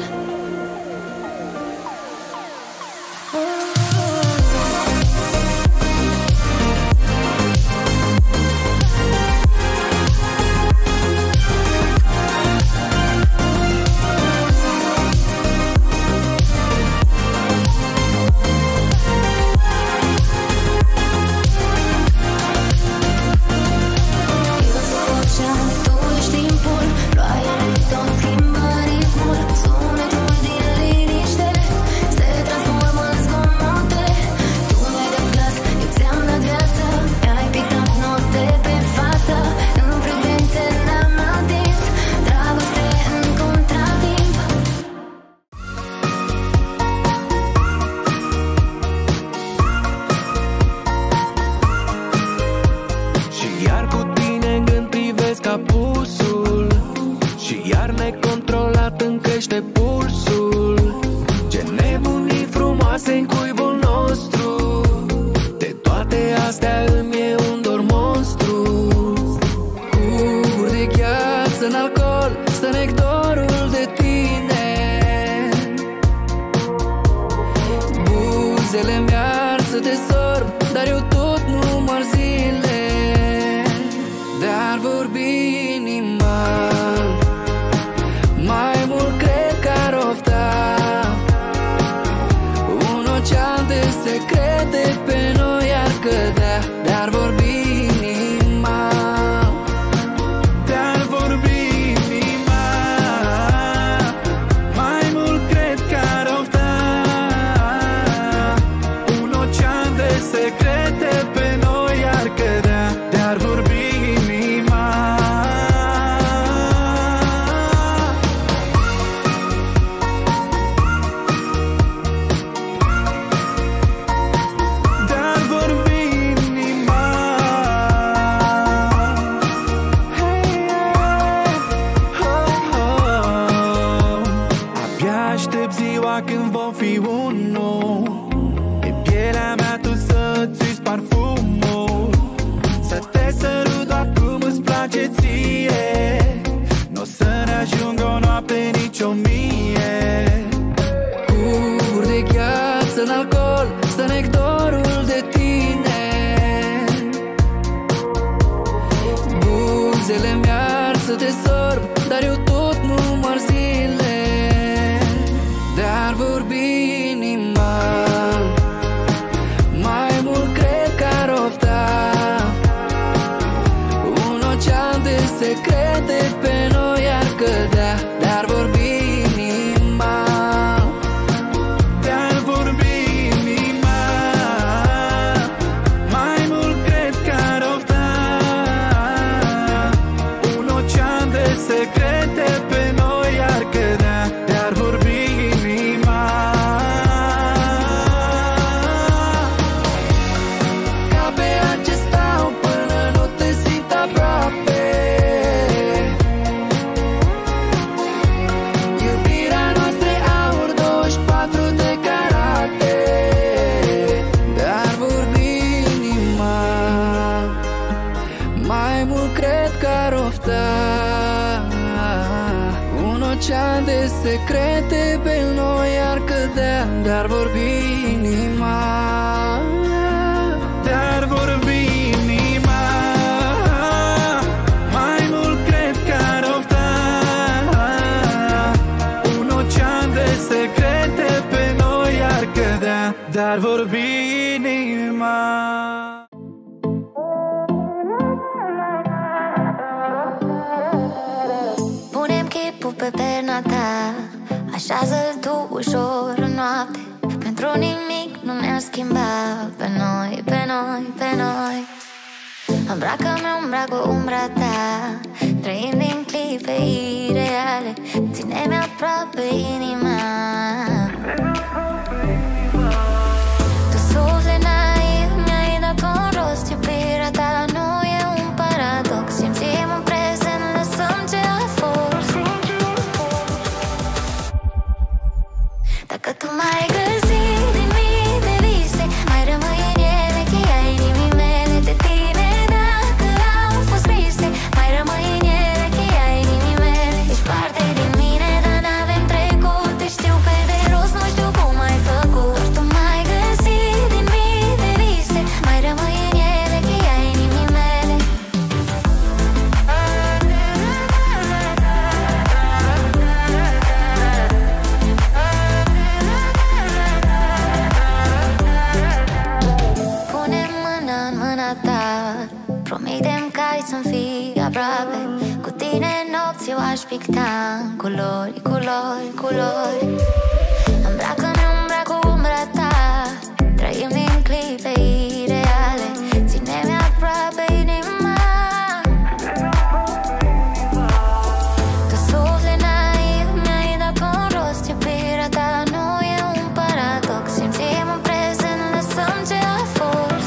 Secrete pe noi ar cădea, dar vorbi inima, dar vorbi inima. Mai mult cred că ar ofta un ocean de secrete pe noi ar cădea, dar vorbi inima. Punem chipul pe perna ta, așează-l tu ușor în noapte. Pentru nimic nu ne-ar schimba pe noi, pe noi, pe noi. Îmbracă-mi umbra cu umbra ta, trăim din clipe ireale. Ține-mi aproape inima. Tu suflet naiv, mi-ai dat un rost. Iubirea ta nu e un paradox. Simțim în prezent, lăsăm ce a fost. Dacă tu m-ai găsit din mii de vise, mai rămâi în ele cheia inimii mele. aș picta în culori, culori, culori. Îmbracă-ne umbra cu umbra ta, trăim din clipe ireale. Ține-mi aproape inima, că suflet naiv mi-ai dat un rost. Iubirea ta nu e un paradox, simțim în prezent, lăsăm ce a fost.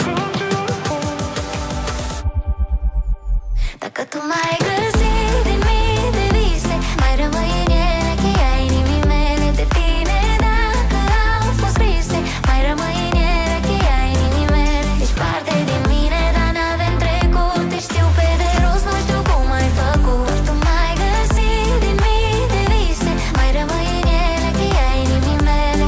Dacă tu m-ai găsit din mii de vise, mai rămâi în ele cheia inimii mele. De tine dacă au fost scrise, mai rămâi în ele cheia inimii mele. Ești parte din mine, dar n-avem trecut. Te știu pe de rost, nu știu cum ai făcut. Tu m-ai găsit din mii de vise, mai rămâi în ele cheia inimii mele.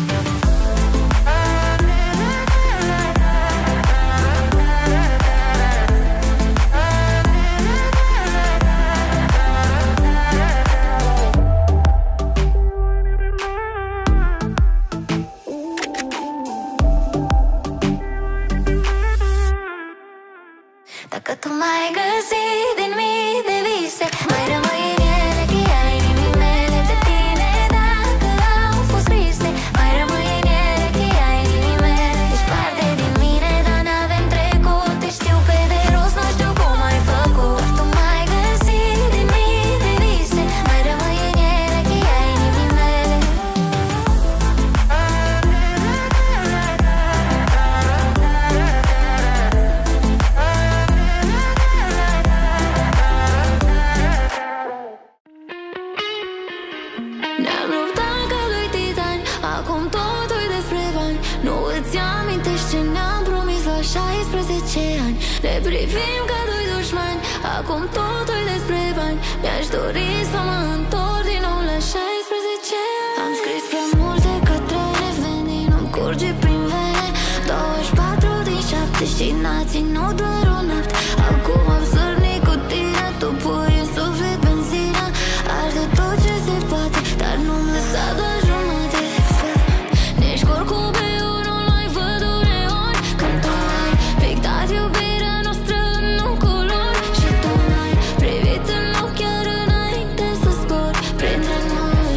Dacă tu m-ai găsit din mii de vise, mai rămâi în ele cheia inimii mele. De tine dacă au fost scrise, mai rămâi în ele cheia inimii mele. Ești parte din mine, dar n-avem trecut. Te știu pe de rost, nu știu cum ai făcut. Tu m-ai găsit din mii de vise, mai rămâi în ele cheia inimii mele. Ne-am luptat ca doi titani, acum totul despre bani. Nu îți amintești ce ne-am promis la 16 ani. Ne privim ca doi dușmani, acum totul despre bani. Mi-aș dori să mă întorc din nou la 16 ani. Am scris prea multe către revenii, nu-mi curge prin vene. 24 din 7 și n-a ținut doar o noapte. Acum am sărnit cu tine, tu pui în suflet benzina. Arde tot ce se poate, dar nu-mi lăsa doar jumate. Nici curcul pe eu nu-l mai văd uneori. Când tu ai pictat iubirea noastră în culori și tu n-ai privit în ochi chiar înainte să zbor printre noi.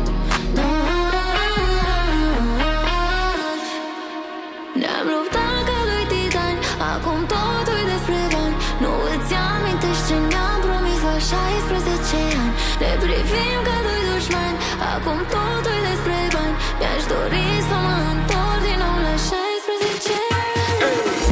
Ne-am luptat ca doi titani, acum totul despre bani. Nu îți amintești ce ne-am promis la 16 ani. Ne privim ca doi dușmani, acum totul despre bani. Mi-aș dori să mă întorc din nou la 16 ani.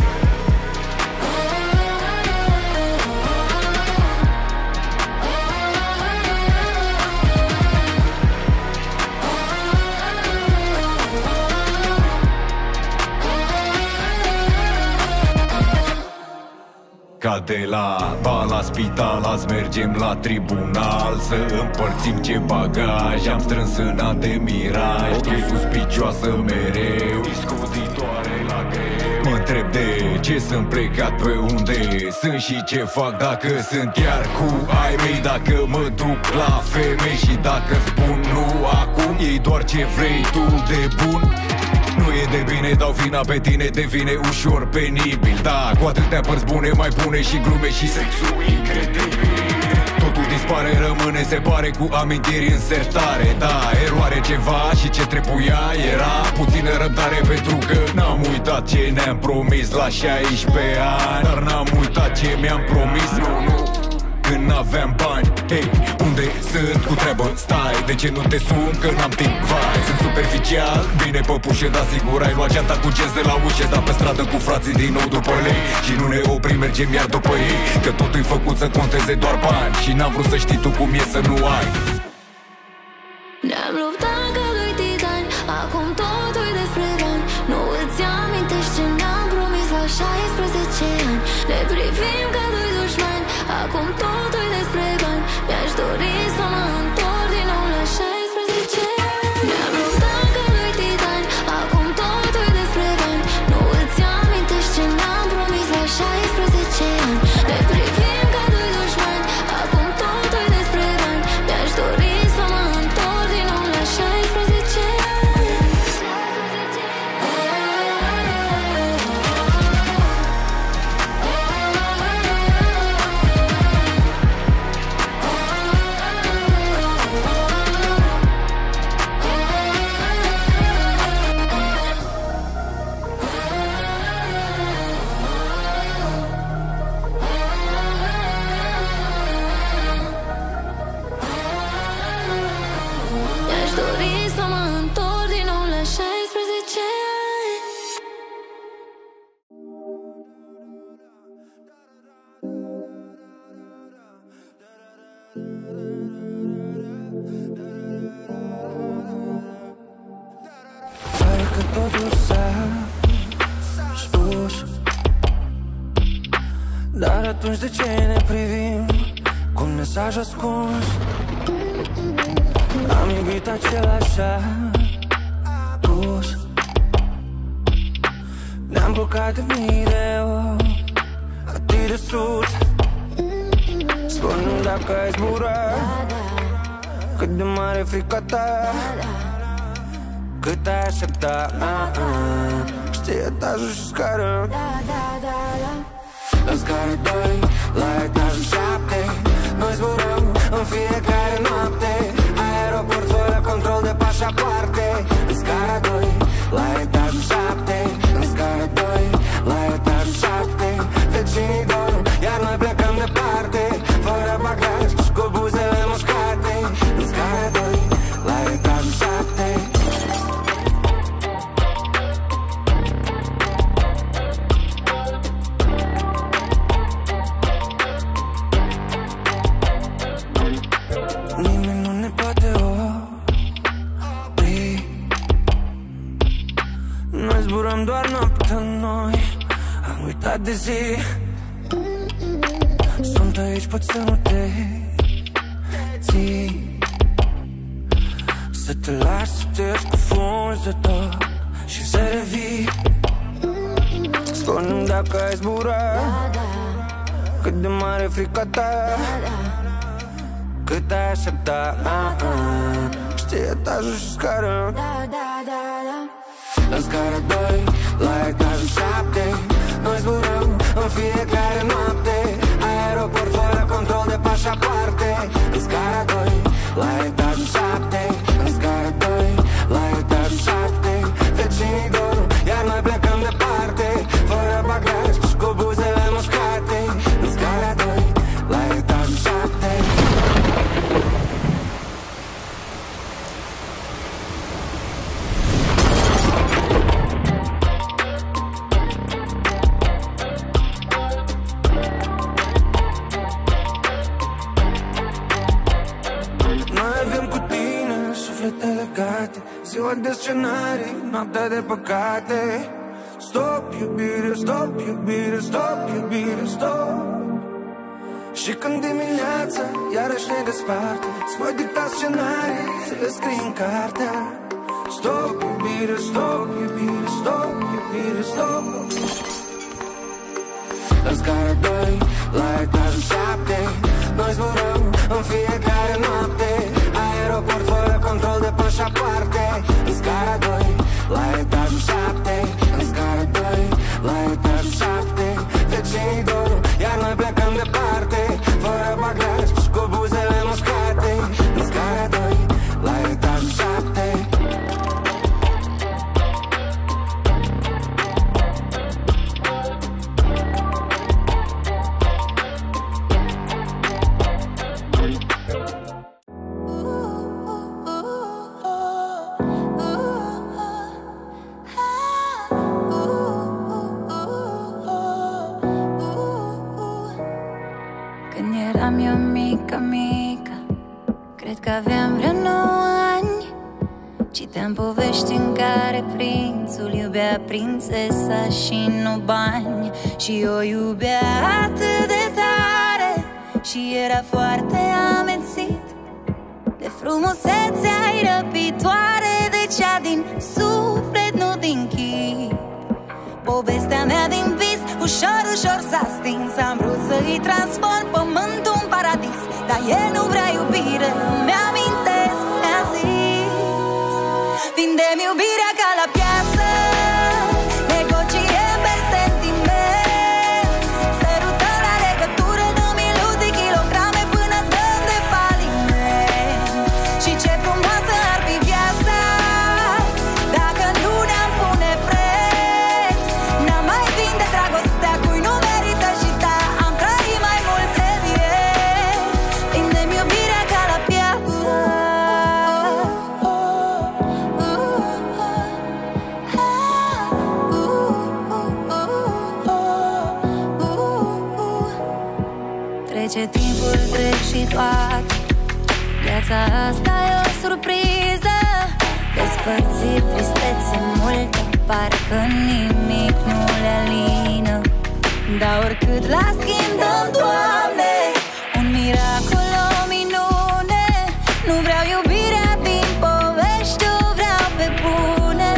Ca de la bal la spital, azi mergem la tribunal să împărțim ce bagaj am strâns în an de miraj. Ochii suspicioasă mereu, discutitoare la greu. Mă întreb de ce sunt plecat, pe unde sunt și ce fac, dacă sunt chiar cu ai mei, dacă mă duc la femei și dacă spun nu acum, ei doar ce vrei tu de bun. Nu e de bine, dau vina pe tine, devine ușor penibil. Da, cu atâtea părți bune, mai bune și glume și sexul incredibil. Totul dispare, rămâne, se pare cu amintiri în sertare. Da, eroare ceva și ce trebuia era puțină răbdare, pentru că n-am uitat ce ne-am promis la 16 ani. Dar n-am uitat ce mi-am promis, când n-aveam bani. Hei, unde sunt cu treabă, stai, de ce nu te sun, că n-am timp, vai. Sunt superficial, bine păpușe, dar sigur ai luat geanta cu genți de la ușe. Dar pe stradă cu frații din nou după lei și nu ne oprim, mergem iar după ei, că totul-i făcut să conteze doar bani. Și n-am vrut să știi tu cum e să nu ai. Ne-am luptat ca doi titani, acum totul despre bani. Nu îți amintești ce ne-am promis la 16 ani. Ne privim ca doi dușmani, acum totul despre bani. Mi-aș dori să mă întorc din nou la 16 ani. Ne-am luptat ca doi titani, acum totul despre bani. Nu îți amintești ce ne-am promis la 16 ani. Ne privim ca doi dușmani, acum totul despre bani. Mi-aș dori să mă întorc din nou la 16 ani. totul s-a spus. Dar atunci de ce ne privim cu un mesaj ascuns? Am iubit același apus. Ne-am bucat de mii de ori, atât de sus. Spune-mi dacă ai zbura, cât de mare frica ta, cât ai aștepta. Știi etajul și scară, la scară 2, la etajul 7. Noi zburăm în fiecare noapte, aeroport fără control de pașapoarte. În scara 2, la etajul 7. În scara 2, la etajul 7. Vecinii dorm, iar noi plecăm departe, fără bagaj și cu buzele mușcate. În scara 2, la etajul 7. Nimeni nu ne poate opri. Noi zburăm doar noaptea, noi am uitat de zi. Sunt aici, pot să nu te ții, să te lași să te scufunzi de tot și să revii. Spune-mi dacă ai zbura, cât de mare frica ta, cât ai aștepta. Știi etajul și scară, la scara 2, la etajul 7. Noi zburăm în fiecare noapte, aeroport fără control de pașapoarte. În scara 2, la etajul 7. În scara 2, la etajul 7. Vecinii dorm, iar noi plecăm departe, fără bagaj și cu buzele mușcate. În scara 2, la etajul 7. Ziua de scenarii, noaptea de păcate. Stop, iubire, stop, iubire, stop, iubire, stop. Și când dimineața iarăși ne desparte, îți voi dicta scenarii, să le scrii în cartea. Stop, iubire, stop, iubire, stop, iubire, stop. La scara 2, la etajul 7. Noi zburăm în fiecare noapte, aeroport fără control de pașapoarte. În scara 2, la etajul 7. În scara 2, la etajul 7. Vecinii dorm, iar noi plecăm departe, fără bagaj și cu buzele mușcate. În scara 2, la etajul 7. Aveam vreo 9 ani, citeam povești în care prințul iubea prințesa și nu bani. Și o iubea atât de tare și era foarte amețit de frumusețea răpitoare, de cea din suflet, nu din chip. Povestea mea din vis, ușor, ușor s-a stins. Am vrut să-i transform pământul în paradis, dar el nu vrea iubire, mi-amintesc, mi-a zis: vinde-mi iubirea ca la piață, negociem pe sentiment, sărutăm la legătură, dăm iluzii, kilograme până dăm de faliment. Și ce frumoasă ar fi viața dacă nu ne-am pune preț, n-am mai vinde dragostea cui nu merită și da, am trăit mai multe vieți. Vinde-mi iubirea ca la piață. Trece timpul, trec și toate, viața asta e o surpriză, despărțiri, tristețe multe, parcă nimic nu le alină. Dar oricât la schimb dăm, Doamne, un miracol, o minune. Nu vreau iubirea din povești, o vreau pe bune.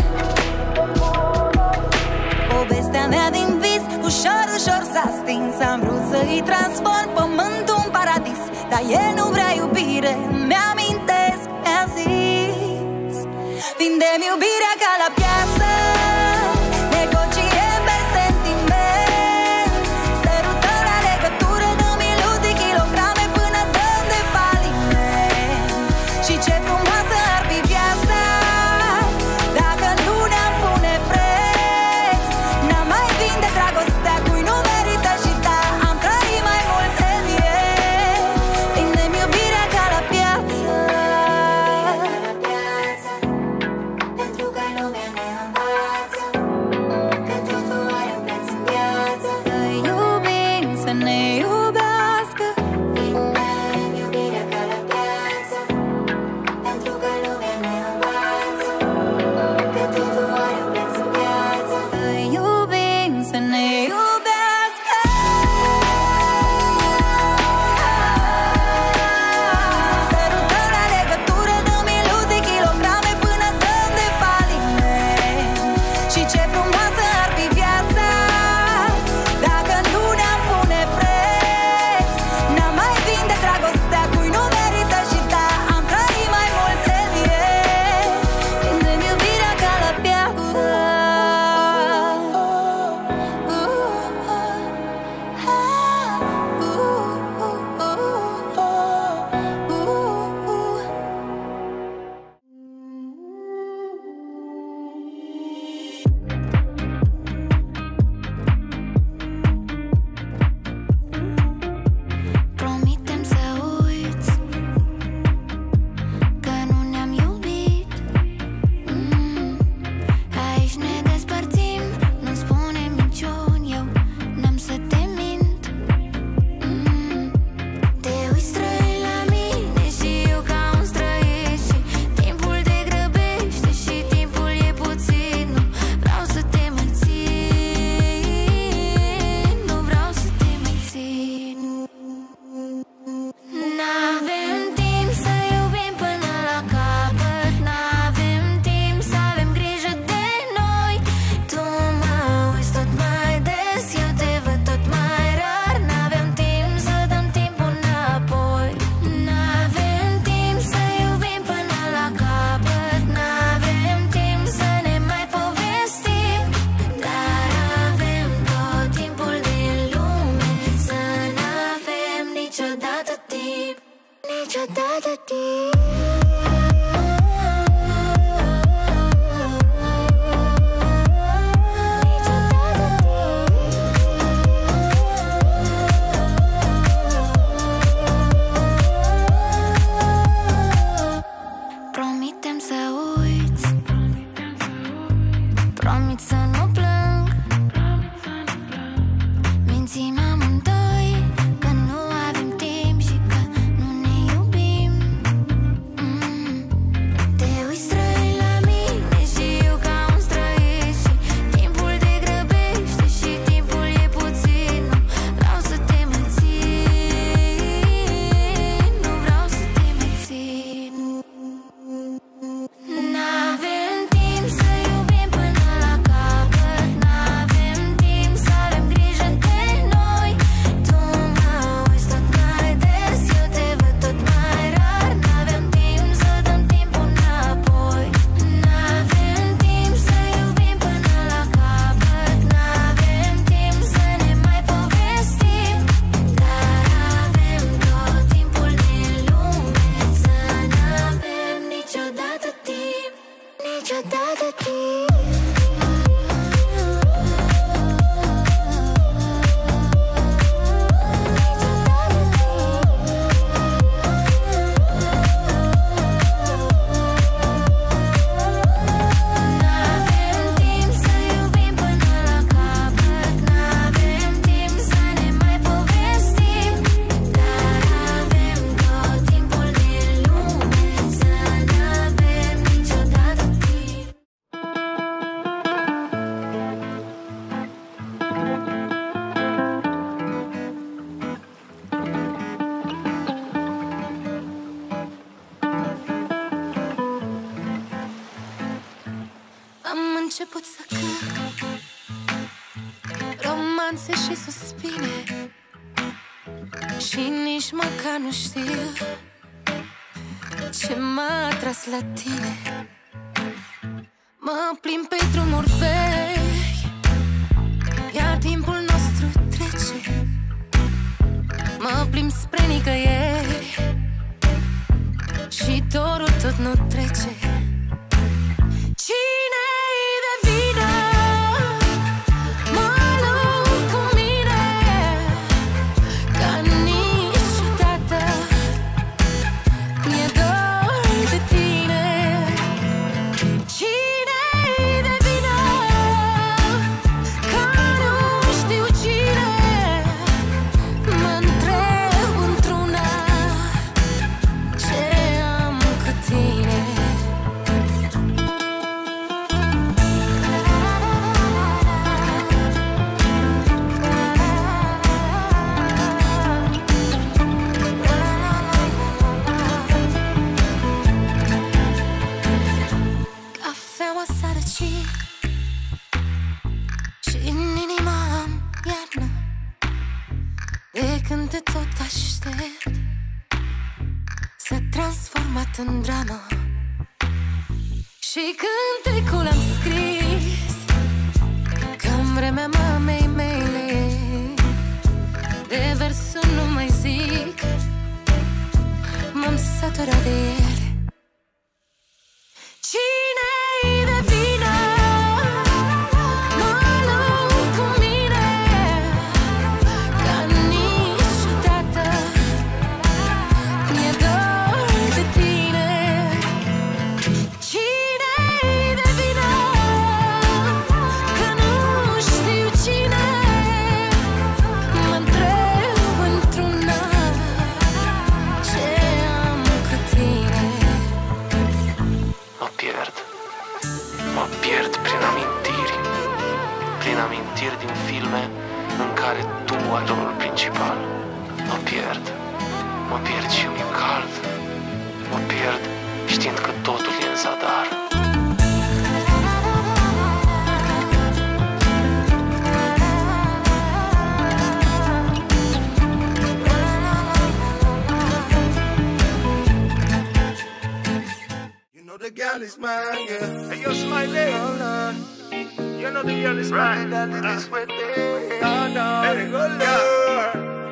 Povestea mea din vis, ușor, ușor s-a stins. Am vrut să-i transform pământul în paradis, dar el nu vrea iubire, mi-amintesc, mi-a zis. Vindem iubirea ca la piață, negociem pe sentiment. Sărutăm la legătură, dăm iluzii, kilograme până dăm de faliment. Și ce frumoasă ar fi viața dacă nu ne-am pune preț. N-am mai vinde dragostea cui nu merită și da, am trăit mai multe vieți. Vindem iubirea ca la piață, pentru că lumea ne învață că totul are un preț în viață. Să iubim, să ne iubească. Vindem iubirea ca la piață, pentru că lumea ne învață că totul are un preț în viață. Să iubim, să ne iubească. Sărutăm la legătură, dăm iluzii, kilograme până dăm de faliment. Și ce frumoasă ar fi viața dacă nu ne-am pune preț. N-am mai vinde dragostea cui nu merită și da, am trăit mai multe vieți. Vindem iubirea ca la piață. Promitem să uiți că nu ne-am iubit. Aici ne despărțim, nu spunem niciun, eu n-am să te mint. Te uiți străin la mine și eu ca un străin. Și timpul te grăbește și timpul e puțin. Nu vreau să te mai țin, nu vreau să te mai țin. N-avem timp să iubim până la capăt, n-avem timp să avem grijă de noi. Tu mă uiți tot mai des, eu te văd tot mai rar. N-avem timp să dăm timpul înapoi. N-avem timp să iubim până la capăt, n-avem timp să ne mai povestim. Dar avem tot timpul din lume, să n-avem niciodată timp, niciodată timp. Promitem să uiți, promit să nu plâng. Mințim amândoi că nu avem timp și că nu ne iubim. Te uiți străin la mine și eu ca un străin. Și timpul te grăbește și timpul e puțin. Nu vreau să te mai țin, nu vreau să te mai țin. N-avem timp să iubim până la capăt. Am început să cânt romanțe și suspine și nici măcar nu știu ce m-a atras la tine. Mă plimb pe drumuri vechi, iar timpul nostru trece. Mă plimb spre nicăieri și dorul tot nu trece. Cine-i de vină? Mă lupt cu mine ca niciodată. Mi-e dor de tine. Cine-i de vină? Că nu știu cine. Mă întreb într-una ce am cu tine. Cafeaua s-a răcit și în inima am iarnă. De când te tot aștept, s-a transformat în dramă. Și cântecul am scris că în vremea mamei mele, de versul nu mai zic, m-am săturat de ele. Cine-i de vină? Mă lupt cu mine ca niciodată. Mi-e dor de tine. Cine-i de vină? Că nu știu cine. Mă întreb într-una ce am cu tine. Mă pierd prin amintiri din filme în care tu ai rolul principal. Mă pierd și mi-e cald. Mă pierd știind că totul e în zadar. You know the girl is mine, yeah. Hey, yo, Smiley. Oh, Lord. You know the girl is mine. That it is with me. Oh, no. Hey, go, Lord.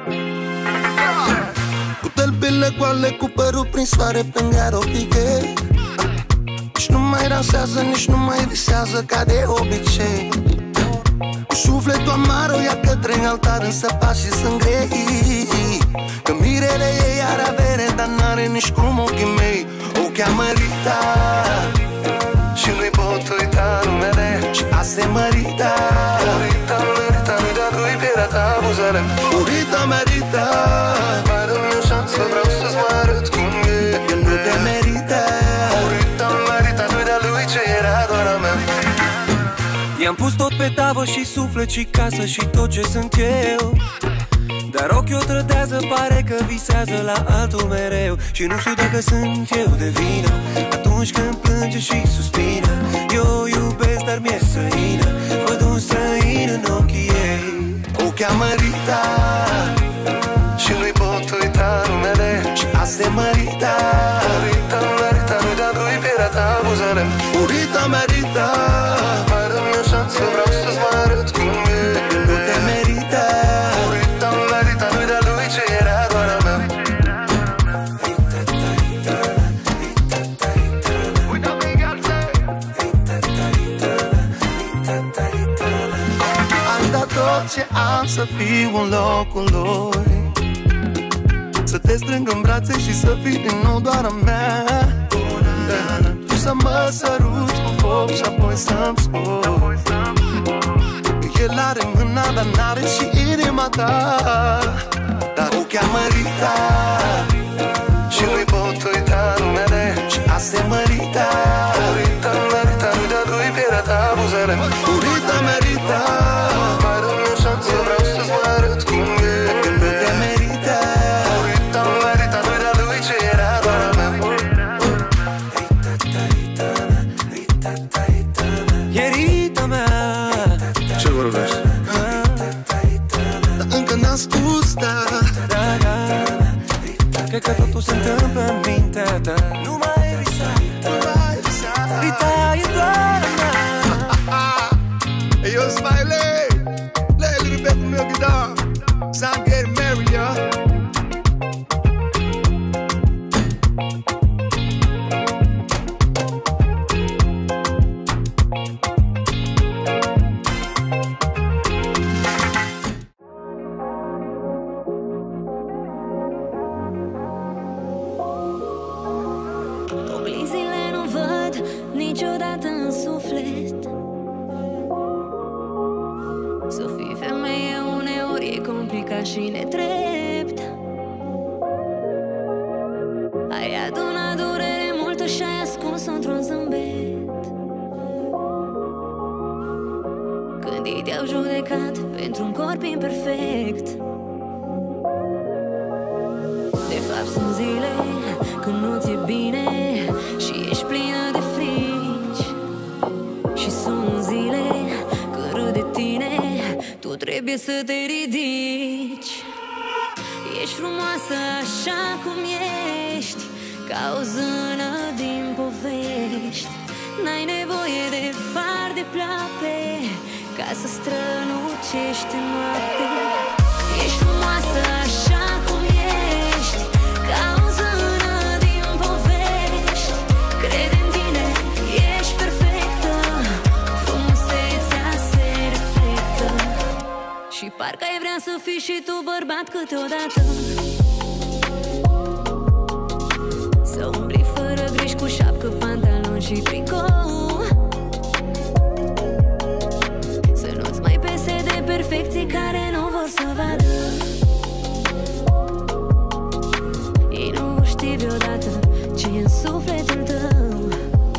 Cu tălpile goale, cu părul prin soare, pe gheară piche. Nici nu mai dansează, nici nu mai visează ca de obicei. Cu sufletul amar o ia către altar, însă pașii sunt grei. Că mirele ei are avere, dar n-are nici cum ochii mei. O cheamă Rita și nu-i pot uita numele. Și asta e Rita. Rita, Rita, nu-i dat lui pielea ta buzele. Rita, Rita, mai dă-mi o șansă, vreau să-ți mai arăt cum e. El nu te merită. Rita, Rita, nu-i dat lui ce era doar a mea. I-am pus tot pe tavă și suflet și casă și tot ce sunt eu. Dar ochii o trădează, pare că visează la altul mereu. Și nu știu dacă sunt eu de vină atunci când plânge și suspină. Eu o iubesc, dar mi-e străină, văd un străin în ochii ei. O cheamă Rita și nu-i pot uita numele. Și asta e Rita. Rita, Rita, nu-i dat lui pielea ta buzele. Rita, Rita, mai dă-mi o șansă, vreau să-ți mai arăt cum e. El nu te merită. Rita, Rita, nu-i dat lui ce era doar a mea. Am dat tot ce am să fiu în locul lui, să te strâng în brațe și să fii din nou doar a mea. Tu să mă săruți cu foc și apoi să-mi spui. El are mâna, dar n-are și inima ta. Dar o cheamă Rita și nu-i pot uita numele. Și asta e Rita. Rita, Rita, nu-i dat lui pielea ta buzele. Rita, Rita, mai dă-mi o șansă, vreau să-ți mai arăt cum e. Când nu te merită. Rita, Rita, nu-i dat lui ce era doar a mea. Ierita mea. Ce vorbești? Dar încă n-am spus, da. Cred că totul se întâmplă în mintea ta. Nu mai visa, Rita e doar a mea. Hey yo, Smiley, play a little bit from your guitar. So I'm getting married, y'all. Oglinzile nu văd niciodată în suflet. Să fii femeie uneori e complicat și nedrept. Ai adunat durere multă și ai ascuns-o într-un zâmbet. Când ei te-au judecat pentru un corp imperfect. De fapt sunt zile când nu ți-e bine și ești plină de frici. Și sunt zile când râd de tine, tu trebuie să te ridici. Ești frumoasă așa cum ești, ca o zână din povești. N-ai nevoie de far de pleoape ca să strălucești în noapte. Ești frumoasă așa cum ești, ca o zână din povești. Crede în tine, ești perfectă, frumusețea se reflectă. Și parcă ai vrea să fii și tu bărbat câteodată. Să umbli fără griji cu șapcă, pantaloni și tricou. Să nu-ți mai pese de perfecții care nu vor să vadă. Ei nu știi vreodată ce e în sufletul tău.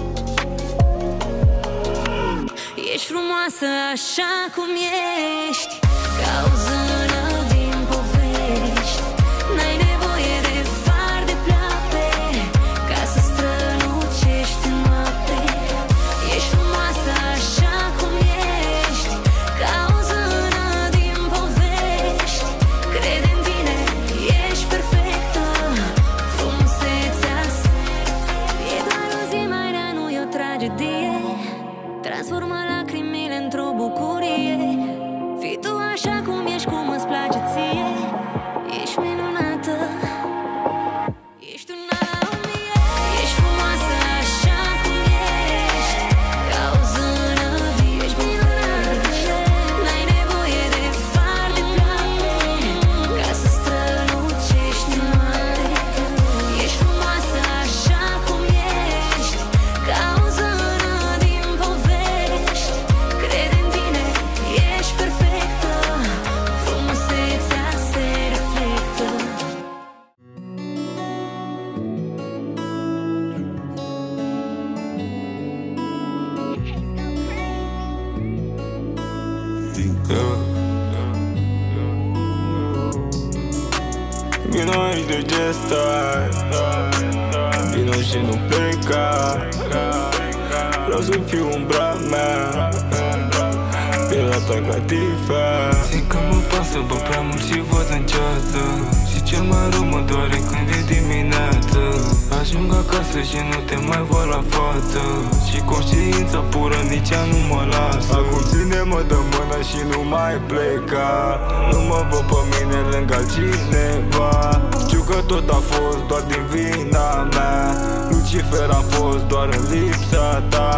Ești frumoasă așa cum ești, ca o zână din povești. N-ai nevoie de far de pleoape ca să strălucești în noapte. Ești frumoasă așa cum ești, ca o zână din povești. Crede în tine, ești perfectă, frumusețea e doar o zi mai rea, nu e o tragedie. Transformă lacrimile într-o bucurie. Fii tu așa cum ești, cum îți place ție. Ești minunată, ești una la 1000. Ești frumoasă așa cum ești, ca o zână din povești. N-ai nevoie de far de pleoape ca să strălucești în noapte. Ești frumoasă așa cum ești, ca o zână din povești. Crede în tine, ești perfectă, frumusețea se reflectă. Vino aici de ce stai, vino și nu pleca. Vreau să fiu umbra mea, pielea ta ca tifa. Simt că mă pasă, bă, prea mult și văd în ceață. Și cel mai rău mă doare când e dimineață. Ajung acasă și nu te mai văd la față. Și conștiința pură nici ea nu mă lasă. Acum ține-mă de mână și nu mai pleca. Nu mă văd pe mine lângă altcineva. Știu că tot a fost doar din vina mea. Lucifer a fost doar în lipsa ta.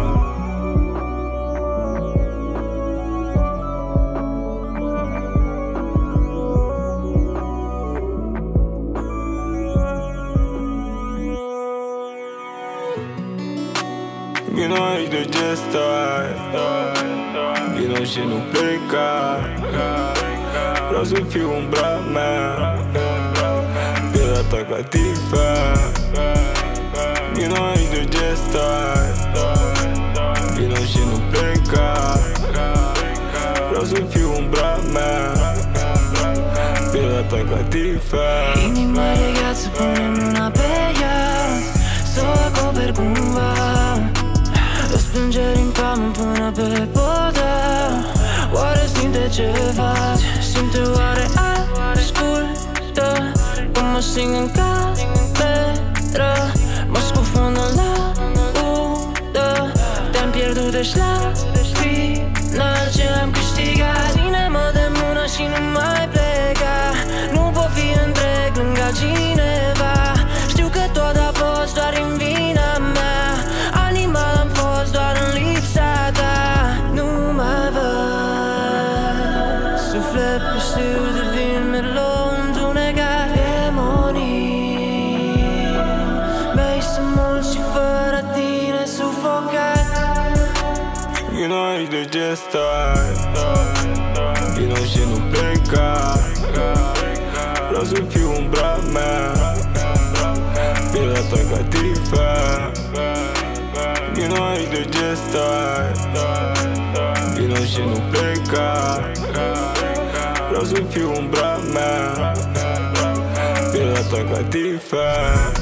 Vino aici de ce stai, vino și nu pleca. Vreau să fiu umbra mea, pielea ta ca tifa. Vino aici de ce stai, vino și nu pleca. Vreau să fiu umbra mea, pielea ta ca tifa. Inima e gheață, pune mâna pe ea, să o acoperi cumva. Răspângeri în palmă până ce faci. Simte oare ascultă cum mă sing în cameră. Mă scufund în laudă. Te-am pierdut deci la final ce am câștigat. Ține-mă de mână și nu mai pleca. Nu pot fi întreg lângă cineva. Știu că tot a fost doar în vina mea. Animal am fost doar în lipsa ta. Nu mai văd suflet pustiu de vin merlou întunecat. Demonii mei sunt mulți și fără tine sufocat. Vino aici de ce stai? Vino și nu pleca. Vreau să fiu umbra mea, pielea ta catifea. Vino aici de ce stai? Vino și nu pleca. Vreau să fiu umbra mea, pielea ta catifea.